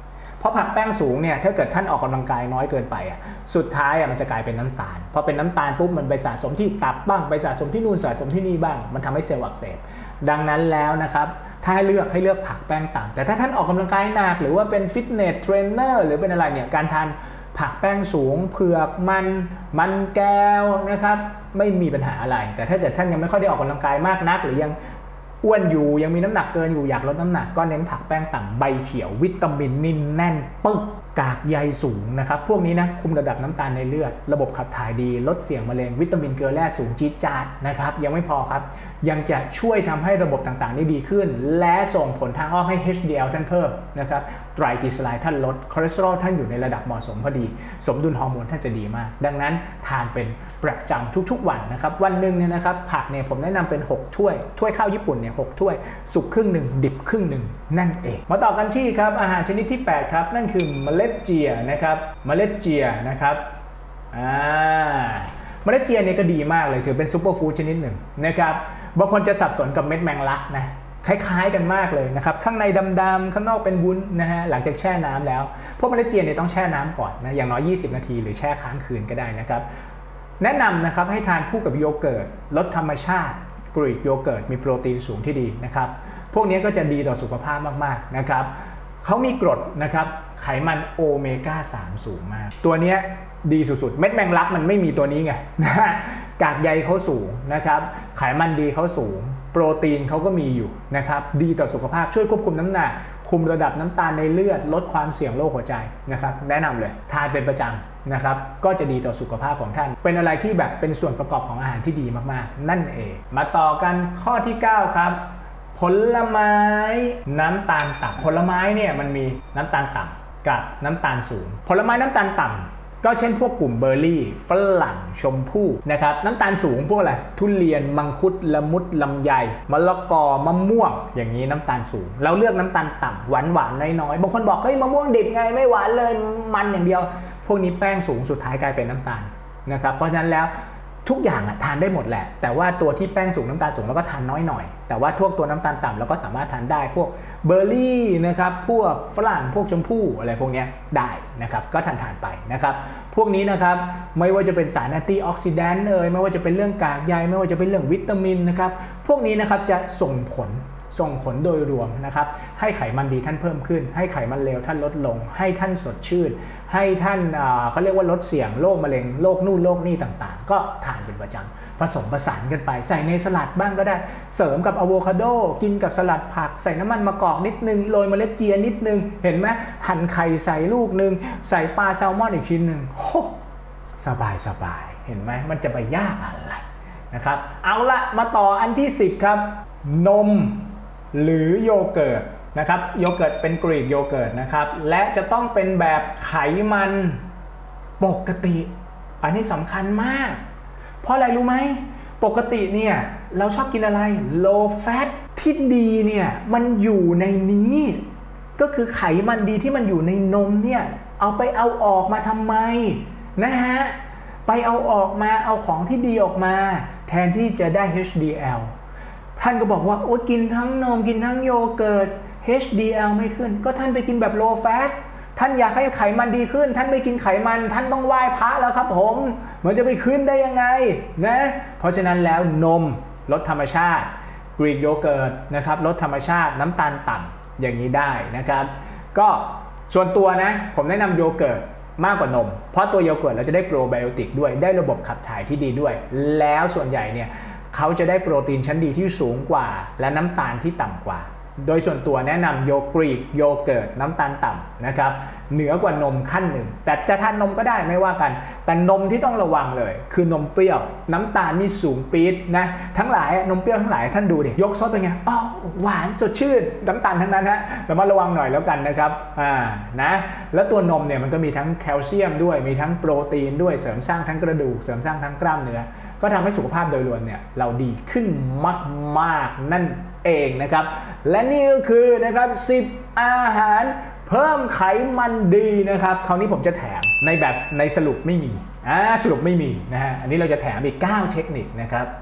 เพราะผักแป้งสูงเนี่ยถ้าเกิดท่านออกกำลังกายน้อยเกินไปอ่ะสุดท้ายอ่ะมันจะกลายเป็นน้ำตาลพอเป็นน้ำตาลปุ๊บมันไปสะสมที่ตับบ้างไปสะสมที่นู่นสะสมที่นี่บ้างมันทำให้เซลล์อักเสบดังนั้นแล้วนะครับถ้าให้เลือกให้เลือกผักแป้งต่ำแต่ถ้าท่านออกกำลังกายหนักหรือว่าเป็นฟิตเนสเทรนเนอร์หรือเป็นอะไรเนี่ยการทานผักแป้งสูงเผือกมันมันแก้วนะครับไม่มีปัญหาอะไรแต่ถ้าเกิดท่านยังไม่ค่อยได้ออกกำลังกายมากนักหรือยังอ้วนอยู่ยังมีน้ำหนักเกินอยู่อยากลดน้ำหนักก็เน้นผักแป้งต่ำใบเขียววิตามินนิ่มแน่นปึ๊กกากใยสูงนะครับพวกนี้นะคุมระดับน้ำตาลในเลือดระบบขับถ่ายดีลดเสี่ยงมะเร็งวิตามินเกลือแร่สูงจี๊ดจ๊าดนะครับยังไม่พอครับยังจะช่วยทำให้ระบบต่างๆได้ดีขึ้นและส่งผลทางอ้อมให้ เอช ดี แอล ท่านเพิ่มนะครับไตรกลีเซอไรด์ท่านลดคอเลสเตอรอลท่านอยู่ในระดับเหมาะสมพอดีสมดุลฮอร์โมนท่านจะดีมากดังนั้นทานเป็นประจำทุกๆวันนะครับวันหนึ่งเนี่ยนะครับผักเนี่ยผมแนะนำเป็นหกถ้วยถ้วยข้าวญี่ปุ่นเนี่ยหกถ้วยสุกครึ่งหนึ่งดิบครึ่งหนึ่งนั่นเองมาต่อกันที่ครับอาหารชนิดที่แปดครับนั่นคือเมล็ดเจียนะครับเมล็ดเจียนะครับอ่าเมล็ดเจียเนี่ยก็ดีมากเลยถือเป็นซูเปอร์ฟู้ดชนิดหนึ่งนะครับบางคนจะสับสนกับเม็ดแมงลักนะคล้ายๆกันมากเลยนะครับข้างในดำๆข้างนอกเป็นวุ้นนะฮะหลังจากแช่น้ำแล้วพวกเมล็ดเจียเนี่ยต้องแช่น้ำก่อนนะอย่างน้อยยี่สิบนาทีหรือแช่ค้างคืนก็ได้นะครับแนะนำนะครับให้ทานคู่กับโยเกิร์ตรสธรรมชาติกรีกโยเกิร์ตมีโปรตีนสูงที่ดีนะครับพวกนี้ก็จะดีต่อสุขภาพมากๆนะครับเขามีกรดนะครับไขมันโอเมก้าสามสูงมากตัวนี้ดีสุดๆเม็ดแมงลักมันไม่มีตัวนี้ไงนะกากใยเขาสูงนะครับไขมันดีเขาสูงโปรตีนเขาก็มีอยู่นะครับดีต่อสุขภาพช่วยควบคุมน้ำหนักคุมระดับน้ำตาลในเลือดลดความเสี่ยงโรคหัวใจนะครับแนะนำเลยทานเป็นประจำนะครับก็จะดีต่อสุขภาพของท่านเป็นอะไรที่แบบเป็นส่วนประกอบของอาหารที่ดีมากๆนั่นเองมาต่อกันข้อที่เก้าครับผลไม้น้ำตาลต่ำผลไม้เนี่ยมันมีน้ำตาลต่ำกับน้ำตาลสูงผลไม้น้ำตาลต่ำก็เช่นพวกกลุ่มเบอร์รี่ฝรั่งชมพู่นะครับน้ำตาลสูงพวกอะไรทุเรียนมังคุดละมุดลำไยมะละกอมะม่วงอย่างนี้น้ำตาลสูงเราเลือกน้ำตาลต่ำหวานหวานน้อยๆบางคนบอกเฮ้ยมะม่วงดิบไงไม่หวานเลยมันอย่างเดียวพวกนี้แป้งสูงสุดท้ายกลายเป็นน้ำตาลนะครับเพราะฉะนั้นแล้วทุกอย่างทานได้หมดแหละแต่ว่าตัวที่แป้งสูงน้ำตาลสูงเราก็ทานน้อยหน่อยแต่ว่าพวกตัวน้ำตาลต่ำเราก็สามารถทานได้พวกเบอร์รี่นะครับพวกฝรั่งพวกชมพู่อะไรพวกนี้ได้นะครับก็ทานทานไปนะครับพวกนี้นะครับไม่ว่าจะเป็นสารแอนตี้ออกซิแดนต์เอ่ยไม่ว่าจะเป็นเรื่องกากใยไม่ว่าจะเป็นเรื่องวิตามินนะครับพวกนี้นะครับจะส่งผลส่งผลโดยรวมนะครับให้ไขมันดีท่านเพิ่มขึ้นให้ไขมันเลวท่านลดลงให้ท่านสดชื่นให้ท่านเขาเรียกว่าลดเสี่ยงโรคมะเร็งโรคนู่นโรคนี่ต่างๆก็ทานเป็นประจำผสมผสานกันไปใส่ในสลัดบ้างก็ได้เสริมกับอะโวคาโดกินกับสลัดผักใส่น้ำมันมะกอกนิดนึงโรยเมล็ดเจียนิดนึงเห็นไหมหั่นไข่ใส่ลูกนึงใส่ปลาแซลมอนอีกชิ้นหนึ่งโอ้สบายสบายเห็นไหมมันจะไปยากอะไรนะครับเอาละมาต่ออันที่สิบครับนมหรือโยเกิร์ตนะครับโยเกิร์ตเป็นกรีกโยเกิร์ตนะครับและจะต้องเป็นแบบไขมันปกติอันนี้สำคัญมากเพราะอะไรรู้ไหมปกติเนี่ยเราชอบกินอะไร low fat ที่ดีเนี่ยมันอยู่ในนี้ก็คือไขมันดีที่มันอยู่ในนมเนี่ยเอาไปเอาออกมาทำไมนะฮะไปเอาออกมาเอาของที่ดีออกมาแทนที่จะได้ เอช ดี แอลท่านก็บอกว่าโอ้กินทั้งนมกินทั้งโยเกิร์ต เอช ดี แอล ไม่ขึ้นก็ท่านไปกินแบบ low fat ท่านอยากให้ไขมันดีขึ้นท่านไม่กินไขมันท่านต้องไหว้พระแล้วครับผมมันจะไปขึ้นได้ยังไงนะเพราะฉะนั้นแล้วนมลดธรรมชาติกรีกโยเกิร์ตนะครับลดธรรมชาติน้ำตาลต่ำอย่างนี้ได้นะครับก็ส่วนตัวนะผมแนะนำโยเกิร์ตมากกว่านมเพราะตัวโยเกิร์ตเราจะได้โปรไบโอติกด้วยได้ระบบขับถ่ายที่ดีด้วยแล้วส่วนใหญ่เนี่ยเขาจะได้โปรตีนชั้นดีที่สูงกว่าและน้ำตาลที่ต่ำกว่าโดยส่วนตัวแนะนำโยกรีกโยเกิร์ตน้ำตาลต่ำนะครับเหนือกว่านมขั้นหนึ่งแต่จะทานนมก็ได้ไม่ว่ากันแต่นมที่ต้องระวังเลยคือนมเปรี้ยวน้ำตาลนี่สูงปี๊ดนะทั้งหลายนมเปรี้ยวทั้งหลายท่านดูดิยกซดเป็นไงอ๋อหวานสดชื่นน้ำตาลทั้งนั้นฮะระมัดระวังหน่อยแล้วกันนะครับอ่านะแล้วตัวนมเนี่ยมันก็มีทั้งแคลเซียมด้วยมีทั้งโปรตีนด้วยเสริมสร้างทั้งกระดูกเสริมสร้างทั้งกล้ามเนื้อก็ทำให้สุขภาพโดยรวมเนี่ยเราดีขึ้นมากๆนั่นเองนะครับและนี่ก็คือนะครับสิบอาหารเพิ่มไขมันดีนะครับคราวนี้ผมจะแถมในแบบในสรุปไม่มีอ่าสรุปไม่มีนะฮะอันนี้เราจะแถมอีกเก้าเทคนิคนะครับ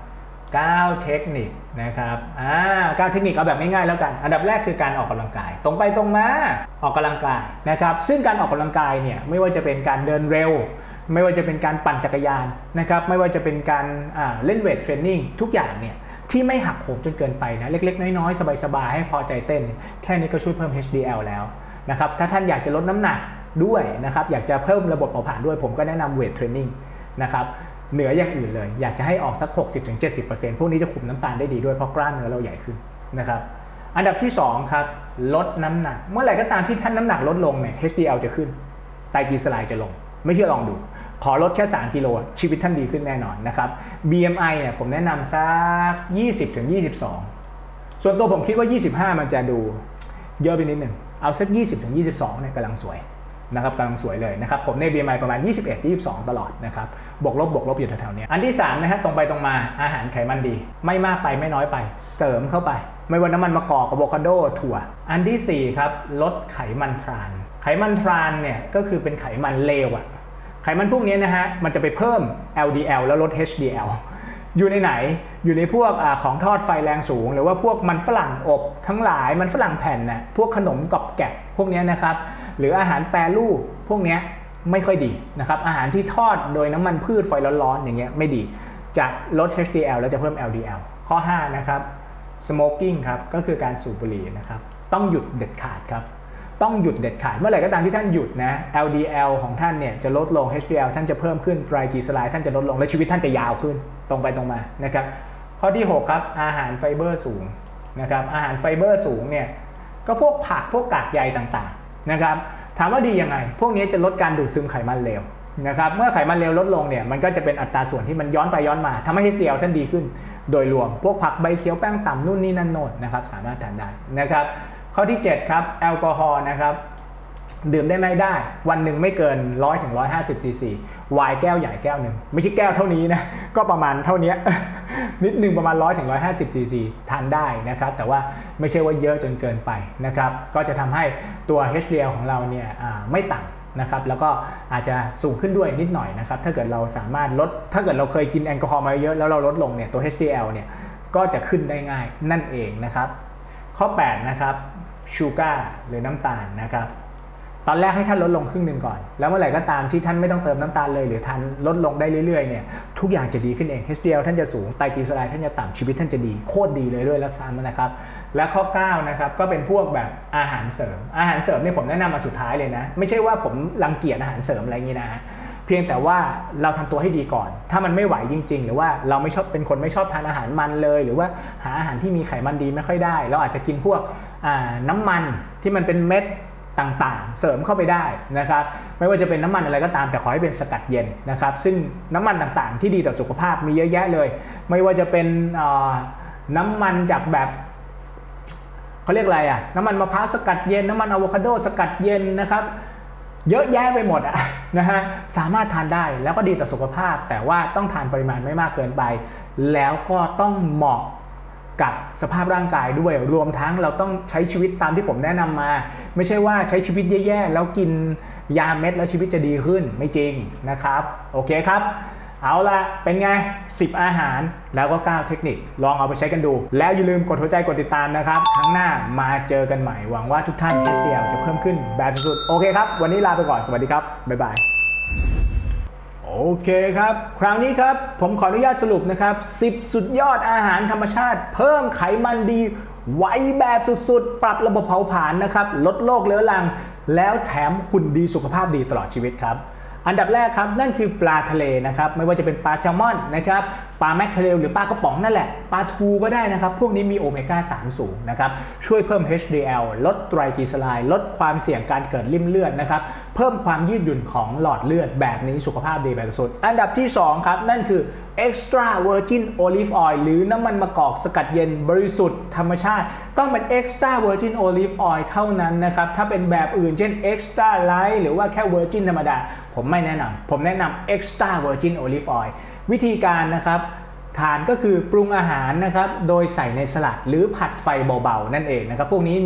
เก้าเทคนิคนะครับอ่าเก้าเทคนิคเอาแบบง่ายๆแล้วกันอันดับแรกคือการออกกำลังกายตรงไปตรงมาออกกำลังกายนะครับซึ่งการออกกำลังกายเนี่ยไม่ว่าจะเป็นการเดินเร็วไม่ว่าจะเป็นการปั่นจักรยานนะครับไม่ว่าจะเป็นการเล่นเวทเทรนนิ่งทุกอย่างเนี่ยที่ไม่หักโหมจนเกินไปนะเล็กๆน้อยๆสบายๆให้พอใจเต้นแค่นี้ก็ช่วยเพิ่ม เอช ดี แอล แล้วนะครับถ้าท่านอยากจะลดน้ำหนักด้วยนะครับอยากจะเพิ่มระบบเผาผลาญด้วยผมก็แนะนำเวทเทรนนิ่งนะครับเหนืออย่างอื่นเลยอยากจะให้ออกสัก หกสิบถึงเจ็ดสิบเปอร์เซ็นต์ พวกนี้จะคุมน้ำตาลได้ดีด้วยเพราะกล้ามเนื้อเราใหญ่ขึ้นนะครับอันดับที่สองครับลดน้ำหนักเมื่อไหร่ก็ตามที่ท่านน้ำหนักลดลงเนี่ย เอช ดี แอล จะขึ้นไตรกลีเซอไรด์จะลงไม่เชื่อลองดูขอลดแค่สามกิโลชีวิตท่านดีขึ้นแน่นอนนะครับ บี เอ็ม ไอ เนี่ยผมแนะนำสักยี่สิบถึงยี่สิบสองส่วนตัวผมคิดว่ายี่สิบห้ามันจะดูเยอะไปนิดหนึ่งเอาสักยี่สิบถึงยี่สิบสองเนี่ยกำลังสวยนะครับกำลังสวยเลยนะครับผมใน บี เอ็ม ไอ ประมาณยี่สิบเอ็ด ยี่สิบสองตลอดนะครับบวกลบบวกลบอยู่แถวๆนี้อันที่สามนะฮะตรงไปตรงมาอาหารไขมันดีไม่มากไปไม่น้อยไปเสริมเข้าไปไม่ว่าน้ำมันมะกอกอะโวคาโดถั่วอันที่สี่ครับลดไขมันทรานไขมันทรานเนี่ยก็คือเป็นไขมันเลวอะไขมันพวกนี้นะฮะมันจะไปเพิ่ม แอล ดี แอล แล้วลด เอช ดี แอล อยู่ในไหนอยู่ในพวกอของทอดไฟแรงสูงหรือว่าพวกมันฝรั่งอบทั้งหลายมันฝรั่งแผ่นนะพวกขนมกรอบแกะพวกนี้นะครับหรืออาหารแปรรูปพวกนี้ไม่ค่อยดีนะครับอาหารที่ทอดโดยน้ำมันพืชไฟร้อนๆอย่างเงี้ยไม่ดีจะลด เอช ดี แอล แล้วจะเพิ่ม แอล ดี แอล ข้อห้านะครับ smoking ครับก็คือการสูบบุหรี่นะครับต้องหยุดเด็ดขาดครับต้องหยุดเด็ดขาดเมื่อไหร่ก็ตามที่ท่านหยุดนะ แอล ดี แอล ของท่านเนี่ยจะลดลง เอช ดี แอล ท่านจะเพิ่มขึ้นไตรกลีเซอไรด์ท่านจะลดลงและชีวิตท่านจะยาวขึ้นตรงไปตรงมานะครับข้อที่หกครับอาหารไฟเบอร์สูงนะครับอาหารไฟเบอร์สูงเนี่ยก็พวกผักพวกกากใยต่างๆนะครับถามว่าดียังไงพวกนี้จะลดการดูดซึมไขมันเลวนะครับเมื่อไขมันเลวลดลงเนี่ยมันก็จะเป็นอัตราส่วนที่มันย้อนไปย้อนมาทำให้ เอช ดี แอล ท่านดีขึ้นโดยรวมพวกผักใบเขียวแป้งต่ำนู่นนี่นั่นโน่นนะครับสามารถทานได้นะครับข้อที่เจ็ดครับแอลกอฮอล์นะครับดื่มได้ไหมได้วันหนึ่งไม่เกินหนึ่งร้อยถึงหนึ่งร้อยห้าสิบซีซีไวน์แก้วใหญ่แก้วหนึ่งไม่ใช่แก้วเท่านี้นะก็ประมาณเท่านี้นิดหนึ่งประมาณหนึ่งร้อยถึงหนึ่งร้อยห้าสิบซีซีทานได้นะครับแต่ว่าไม่ใช่ว่าเยอะจนเกินไปนะครับก็จะทำให้ตัว เอช ดี แอล ของเราเนี่ยไม่ต่ำนะครับแล้วก็อาจจะสูงขึ้นด้วยนิดหน่อยนะครับถ้าเกิดเราสามารถลดถ้าเกิดเราเคยกินแอลกอฮอล์มาเยอะแล้วเราลดลงเนี่ยตัว เอช ดี แอล เนี่ยก็จะขึ้นได้ง่ายนั่นเองนะครับข้อแปดนะครับชูการ์หรือน้ำตาลนะครับตอนแรกให้ท่านลดลงครึ่งหนึ่งก่อนแล้วเมื่อไหร่ก็ตามที่ท่านไม่ต้องเติมน้ำตาลเลยหรือทานลดลงได้เรื่อยๆเนี่ยทุกอย่างจะดีขึ้นเอง เอช ดี แอล ท่านจะสูงไตรกลีเซอไรด์ท่านจะต่ำชีวิตท่านจะดีโคตรดีเลยด้วยแล้วซ้ำนะครับและข้อเก้านะครับก็เป็นพวกแบบอาหารเสริมอาหารเสริมเนี่ยผมแนะนำมาสุดท้ายเลยนะไม่ใช่ว่าผมรังเกียจอาหารเสริมอะไรอย่างนี้นะเพียงแต่ว่าเราทำตัวให้ดีก่อนถ้ามันไม่ไหวจริงๆหรือว่าเราไม่ชอบเป็นคนไม่ชอบทานอาหารมันเลยหรือว่าหาอาหารที่มีไขมันดีไม่ค่อยได้เราอาจจะกินพวกน้ำมันที่มันเป็นเม็ดต่างๆเสริมเข้าไปได้นะครับไม่ว่าจะเป็นน้ำมันอะไรก็ตามแต่ขอให้เป็นสกัดเย็นนะครับซึ่งน้ำมันต่างๆที่ดีต่อสุขภาพมีเยอะแยะเลยไม่ว่าจะเป็นน้ำมันจากแบบเขาเรียกอะไรอ่ะน้ำมันมะพร้าวสกัดเย็นน้ำมันอะโวคาโดสกัดเย็นนะครับเยอะแยะไปหมดอ่ะนะฮะสามารถทานได้แล้วก็ดีต่อสุขภาพแต่ว่าต้องทานปริมาณไม่มากเกินไปแล้วก็ต้องเหมาะกับสภาพร่างกายด้วยรวมทั้งเราต้องใช้ชีวิตตามที่ผมแนะนำมาไม่ใช่ว่าใช้ชีวิตแย่ๆแล้วกินยาเม็ดแล้วชีวิตจะดีขึ้นไม่จริงนะครับโอเคครับเอาละเป็นไงสิบอาหารแล้วก็เก้าเทคนิคลองเอาไปใช้กันดูแล้วอย่าลืมกดหัวใจกดติดตามนะครับครั้งหน้ามาเจอกันใหม่หวังว่าทุกท่าน เอช ดี แอล จะเพิ่มขึ้นแบบสุดๆโอเคครับวันนี้ลาไปก่อนสวัสดีครับบ๊ายบายโอเคครับคราวนี้ครับผมขออนุญาตสรุปนะครับสิบสุดยอดอาหารธรรมชาติเพิ่มไขมันดีไวแบบสุดๆปรับระบบเผาผลาญนะครับลดโรคเรื้อรังแล้วแถมหุ่นดีสุขภาพดีตลอดชีวิตครับอันดับแรกครับนั่นคือปลาทะเลนะครับไม่ว่าจะเป็นปลาแซลมอนนะครับปลาแมคเคเรลหรือปลากระป๋องนั่นแหละปลาทูก็ได้นะครับพวกนี้มีโอเมก้าสามสูงนะครับช่วยเพิ่ม เอช ดี แอล ลดไตรกลีเซอไรด์ลดความเสี่ยงการเกิดริ่มเลือดนะครับเพิ่มความยืดหยุ่นของหลอดเลือดแบบนี้สุขภาพดีแบบสุดอันดับที่สองครับนั่นคือ extra virgin olive oil หรือน้ำมันมะกอกสกัดเย็นบริสุทธิ์ธรรมชาติต้องเป็น extra virgin olive oil เท่านั้นนะครับถ้าเป็นแบบอื่นเช่น extra light หรือว่าแค่ virgin ธรรมดาผมไม่แนะนำผมแนะนำ extra virgin olive oil วิธีการนะครับทานก็คือปรุงอาหารนะครับโดยใส่ในสลัดหรือผัดไฟเบาๆนั่นเองนะครับพวกนี้มี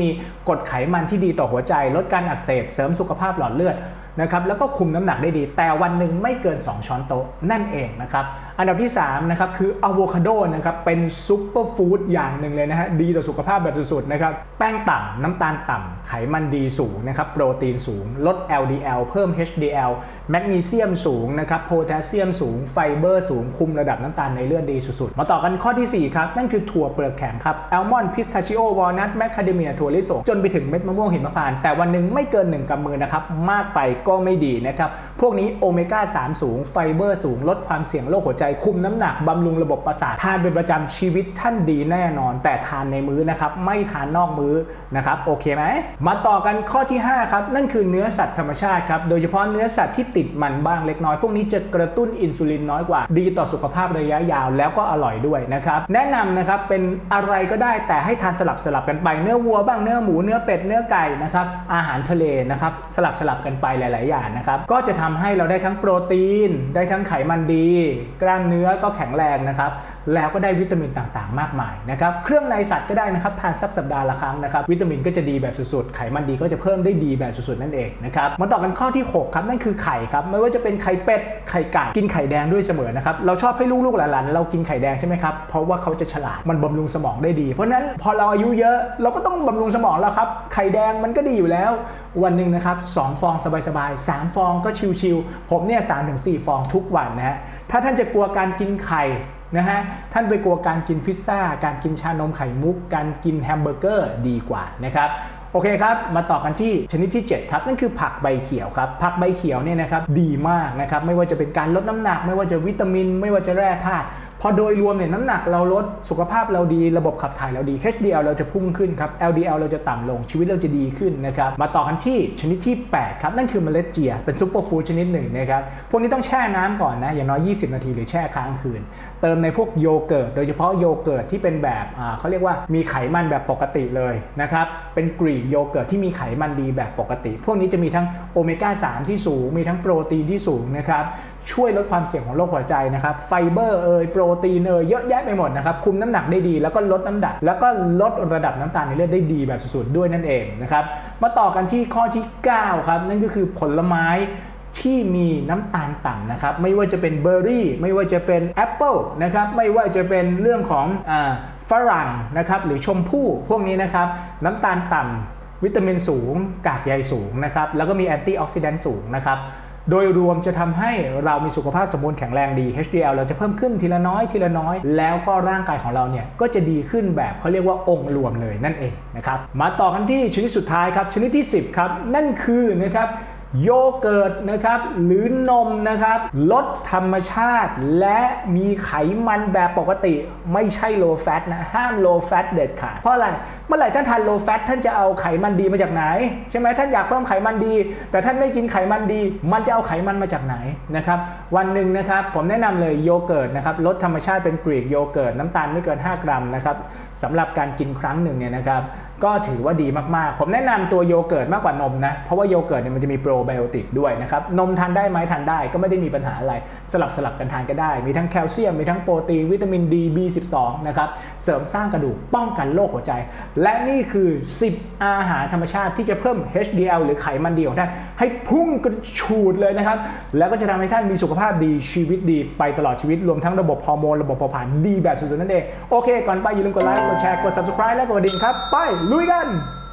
กดไขมันที่ดีต่อหัวใจลดการอักเสบเสริมสุขภาพหลอดเลือดนะครับแล้วก็คุมน้ำหนักได้ดีแต่วันหนึ่งไม่เกินสองช้อนโต๊ะนั่นเองนะครับอันดับที่สามนะครับคืออะโวคาโดนะครับเป็นซุปเปอร์ฟู้ดอย่างหนึ่งเลยนะฮะดีต่อสุขภาพแบบสุดๆนะครับแป้งต่ำน้ำตาลต่ำไขมันดีสูงนะครับโปรตีนสูงลด แอล ดี แอล เพิ่ม เอช ดี แอล แมกนีเซียมสูงนะครับโพแทสเซียมสูงไฟเบอร์สูงคุมระดับน้ำตาลในเลือดดีสุดๆมาต่อกันข้อที่สี่ครับนั่นคือถั่วเปลือกแข็งครับอัลมอนด์พิสตาชิโอวอลนัทแมคคาเดเมียถั่วลิสงจนไปถึงเม็ดมะม่วงหิมพานต์แต่วันหนึ่งไม่เกินหนึ่งกำมือนะครับมากไปก็ไม่ดีนะครับพวกนี้โอเมก้าสามสูงไฟเบอร์สูงลดความเสี่ยงโรคหัวใจคุมน้ำหนักบำรุงระบบประสาททานเป็นประจำชีวิตท่านดีแน่นอนแต่ทานในมื้อนะครับไม่ทานนอกมื้อนะครับโอเคไหมมาต่อกันข้อที่ห้าครับนั่นคือเนื้อสัตว์ธรรมชาติครับโดยเฉพาะเนื้อสัตว์ที่ติดมันบ้างเล็กน้อยพวกนี้จะกระตุ้นอินซูลินน้อยกว่าดีต่อสุขภาพระยะยาวแล้วก็อร่อยด้วยนะครับแนะนำนะครับเป็นอะไรก็ได้แต่ให้ทานสลับสลับกันไปเนื้อวัวบ้างเนื้อหมูเนื้อเป็ดเนื้อไก่นะครับอาหารทะเลนะครับสลับสลับกันไปหลายๆอย่างนะครับก็จะทำให้เราได้ทั้งโปรตีนได้ทั้งไขมันดีกล้ามเนื้อก็แข็งแรงนะครับแล้วก็ได้วิตามินต่างๆมากมายนะครับเครื่องในสัตว์ก็ได้นะครับทานสักสัปดาห์ละครั้งนะครับวิตามินก็จะดีแบบสุดๆไขมันดีก็จะเพิ่มได้ดีแบบสุดๆนั่นเองนะครับมาต่อกันข้อที่หกครับนั่นคือไข่ครับไม่ว่าจะเป็นไข่เป็ดไข่ไก่กินไข่แดงด้วยเสมอนะครับเราชอบให้ลูกๆหลานๆเรากินไข่แดงใช่ไหมครับเพราะว่าเขาจะฉลาดมันบำรุงสมองได้ดีเพราะนั้นพอเราอายุเยอะเราก็ต้องบำรุงสมองแล้วครับไข่แดงมันก็ดีอยู่แล้ววันหนึ่งนะครับสองฟองสบายๆสามฟองก็ชิวๆผมเนี่ยสามถึงสี่ฟองทุกวันนะฮะถ้าท่านจะกลัวการกินไข่นะฮะท่านไปกลัวการกินพิซซ่าการกินชานมไข่มุกการกินแฮมเบอร์เกอร์ดีกว่านะครับโอเคครับมาต่อกันที่ชนิดที่เจ็ดครับนั่นคือผักใบเขียวครับผักใบเขียวเนี่ยนะครับดีมากนะครับไม่ว่าจะเป็นการลดน้ำหนักไม่ว่าจะวิตามินไม่ว่าจะแร่ธาตุพอโดยรวมเนี่ยน้ำหนักเราลดสุขภาพเราดีระบบขับถ่ายเราดี เอช ดี แอล เราจะพุ่งขึ้นครับ แอล ดี แอล เราจะต่ำลงชีวิตเราจะดีขึ้นนะครับมาต่อกันที่ชนิดที่แปดครับนั่นคือเมล็ดเจียเป็นซุปเปอร์ฟู้ดชนิดหนึ่งนะครับพวกนี้ต้องแช่น้ำก่อนนะอย่างน้อยยี่สิบนาทีหรือแช่ค้างคืนเติมในพวกโยเกิร์ตโดยเฉพาะโยเกิร์ตที่เป็นแบบเขาเรียกว่ามีไขมันแบบปกติเลยนะครับเป็นกรีกโยเกิร์ตที่มีไขมันดีแบบปกติพวกนี้จะมีทั้งโอเมก้าสามที่สูงมีทั้งโปรตีนที่สูงนะครับช่วยลดความเสี่ยงของโรคหัวใจนะครับไฟเบอร์เอยโปรตีนเอยเยอะแยะไปหมดนะครับคุมน้ำหนักได้ดีแล้วก็ลดน้ำหนักแล้วก็ลดระดับน้ำตาลในเลือดได้ดีแบบสุดๆด้วยนั่นเองนะครับมาต่อกันที่ข้อที่เก้าครับนั่นก็คือผลไม้ที่มีน้ำตาลต่ำนะครับไม่ว่าจะเป็นเบอร์รี่ไม่ว่าจะเป็นแอปเปิลนะครับไม่ว่าจะเป็นเรื่องของอ่าฝรั่งนะครับหรือชมพู่พวกนี้นะครับน้ำตาลต่ำวิตามินสูงกากใยสูงนะครับแล้วก็มีแอนตี้ออกซิแดนต์สูงนะครับโดยรวมจะทำให้เรามีสุขภาพสมบูรณ์แข็งแรงดี เอช ดี แอล เราจะเพิ่มขึ้นทีละน้อยทีละน้อยแล้วก็ร่างกายของเราเนี่ยก็จะดีขึ้นแบบเขาเรียกว่าองค์รวมเลยนั่นเองนะครับมาต่อกันที่ชนิดสุดท้ายครับชนิดที่สิบครับนั่นคือนะครับโยเกิร์ตนะครับหรือนมนะครับลดธรรมชาติและมีไขมันแบบปกติไม่ใช่ low fat นะห้าม low fat เด็ดขาดเพราะอะไรเมื่อไหร่ท่านทาน low fat ท่านจะเอาไขมันดีมาจากไหนใช่ไหมท่านอยากเพิ่มไขมันดีแต่ท่านไม่กินไขมันดีมันจะเอาไขมันมาจากไหนนะครับวันหนึ่งนะครับผมแนะนำเลยโยเกิร์ตนะครับลดธรรมชาติเป็นกรีกโยเกิร์ตน้ำตาลไม่เกินห้ากรัมนะครับสำหรับการกินครั้งหนึ่งเนี่ยนะครับก็ถือว่าดีมากๆผมแนะนำตัวโยเกิร์ตมากกว่านมนะเพราะว่าโยเกิร์ตเนี่ยมันจะมีโปรไบโอติกด้วยนะครับนมทานได้ไหมทานได้ก็ไม่ได้มีปัญหาอะไรสลับสลับกันทานก็ได้มีทั้งแคลเซียมมีทั้งโปรตีนวิตามินดี บี สิบสอง นะครับเสริมสร้างกระดูกป้องกันโรคหัวใจและนี่คือสิบอาหารธรรมชาติที่จะเพิ่ม เอช ดี แอล หรือไขมันดีของท่านให้พุ่งกระฉูดเลยนะครับแล้วก็จะทำให้ท่านมีสุขภาพดีชีวิตดีไปตลอดชีวิตรวมทั้งระบบฮอร์โมนระบบเผาผลาญดีแบบสุดๆนั่นเองโอเคก่อนไปอย่าลืมกดไลค์กดแชร์กด ซับสไครบ์ และกดกระดิ่งครับไปลุยกัน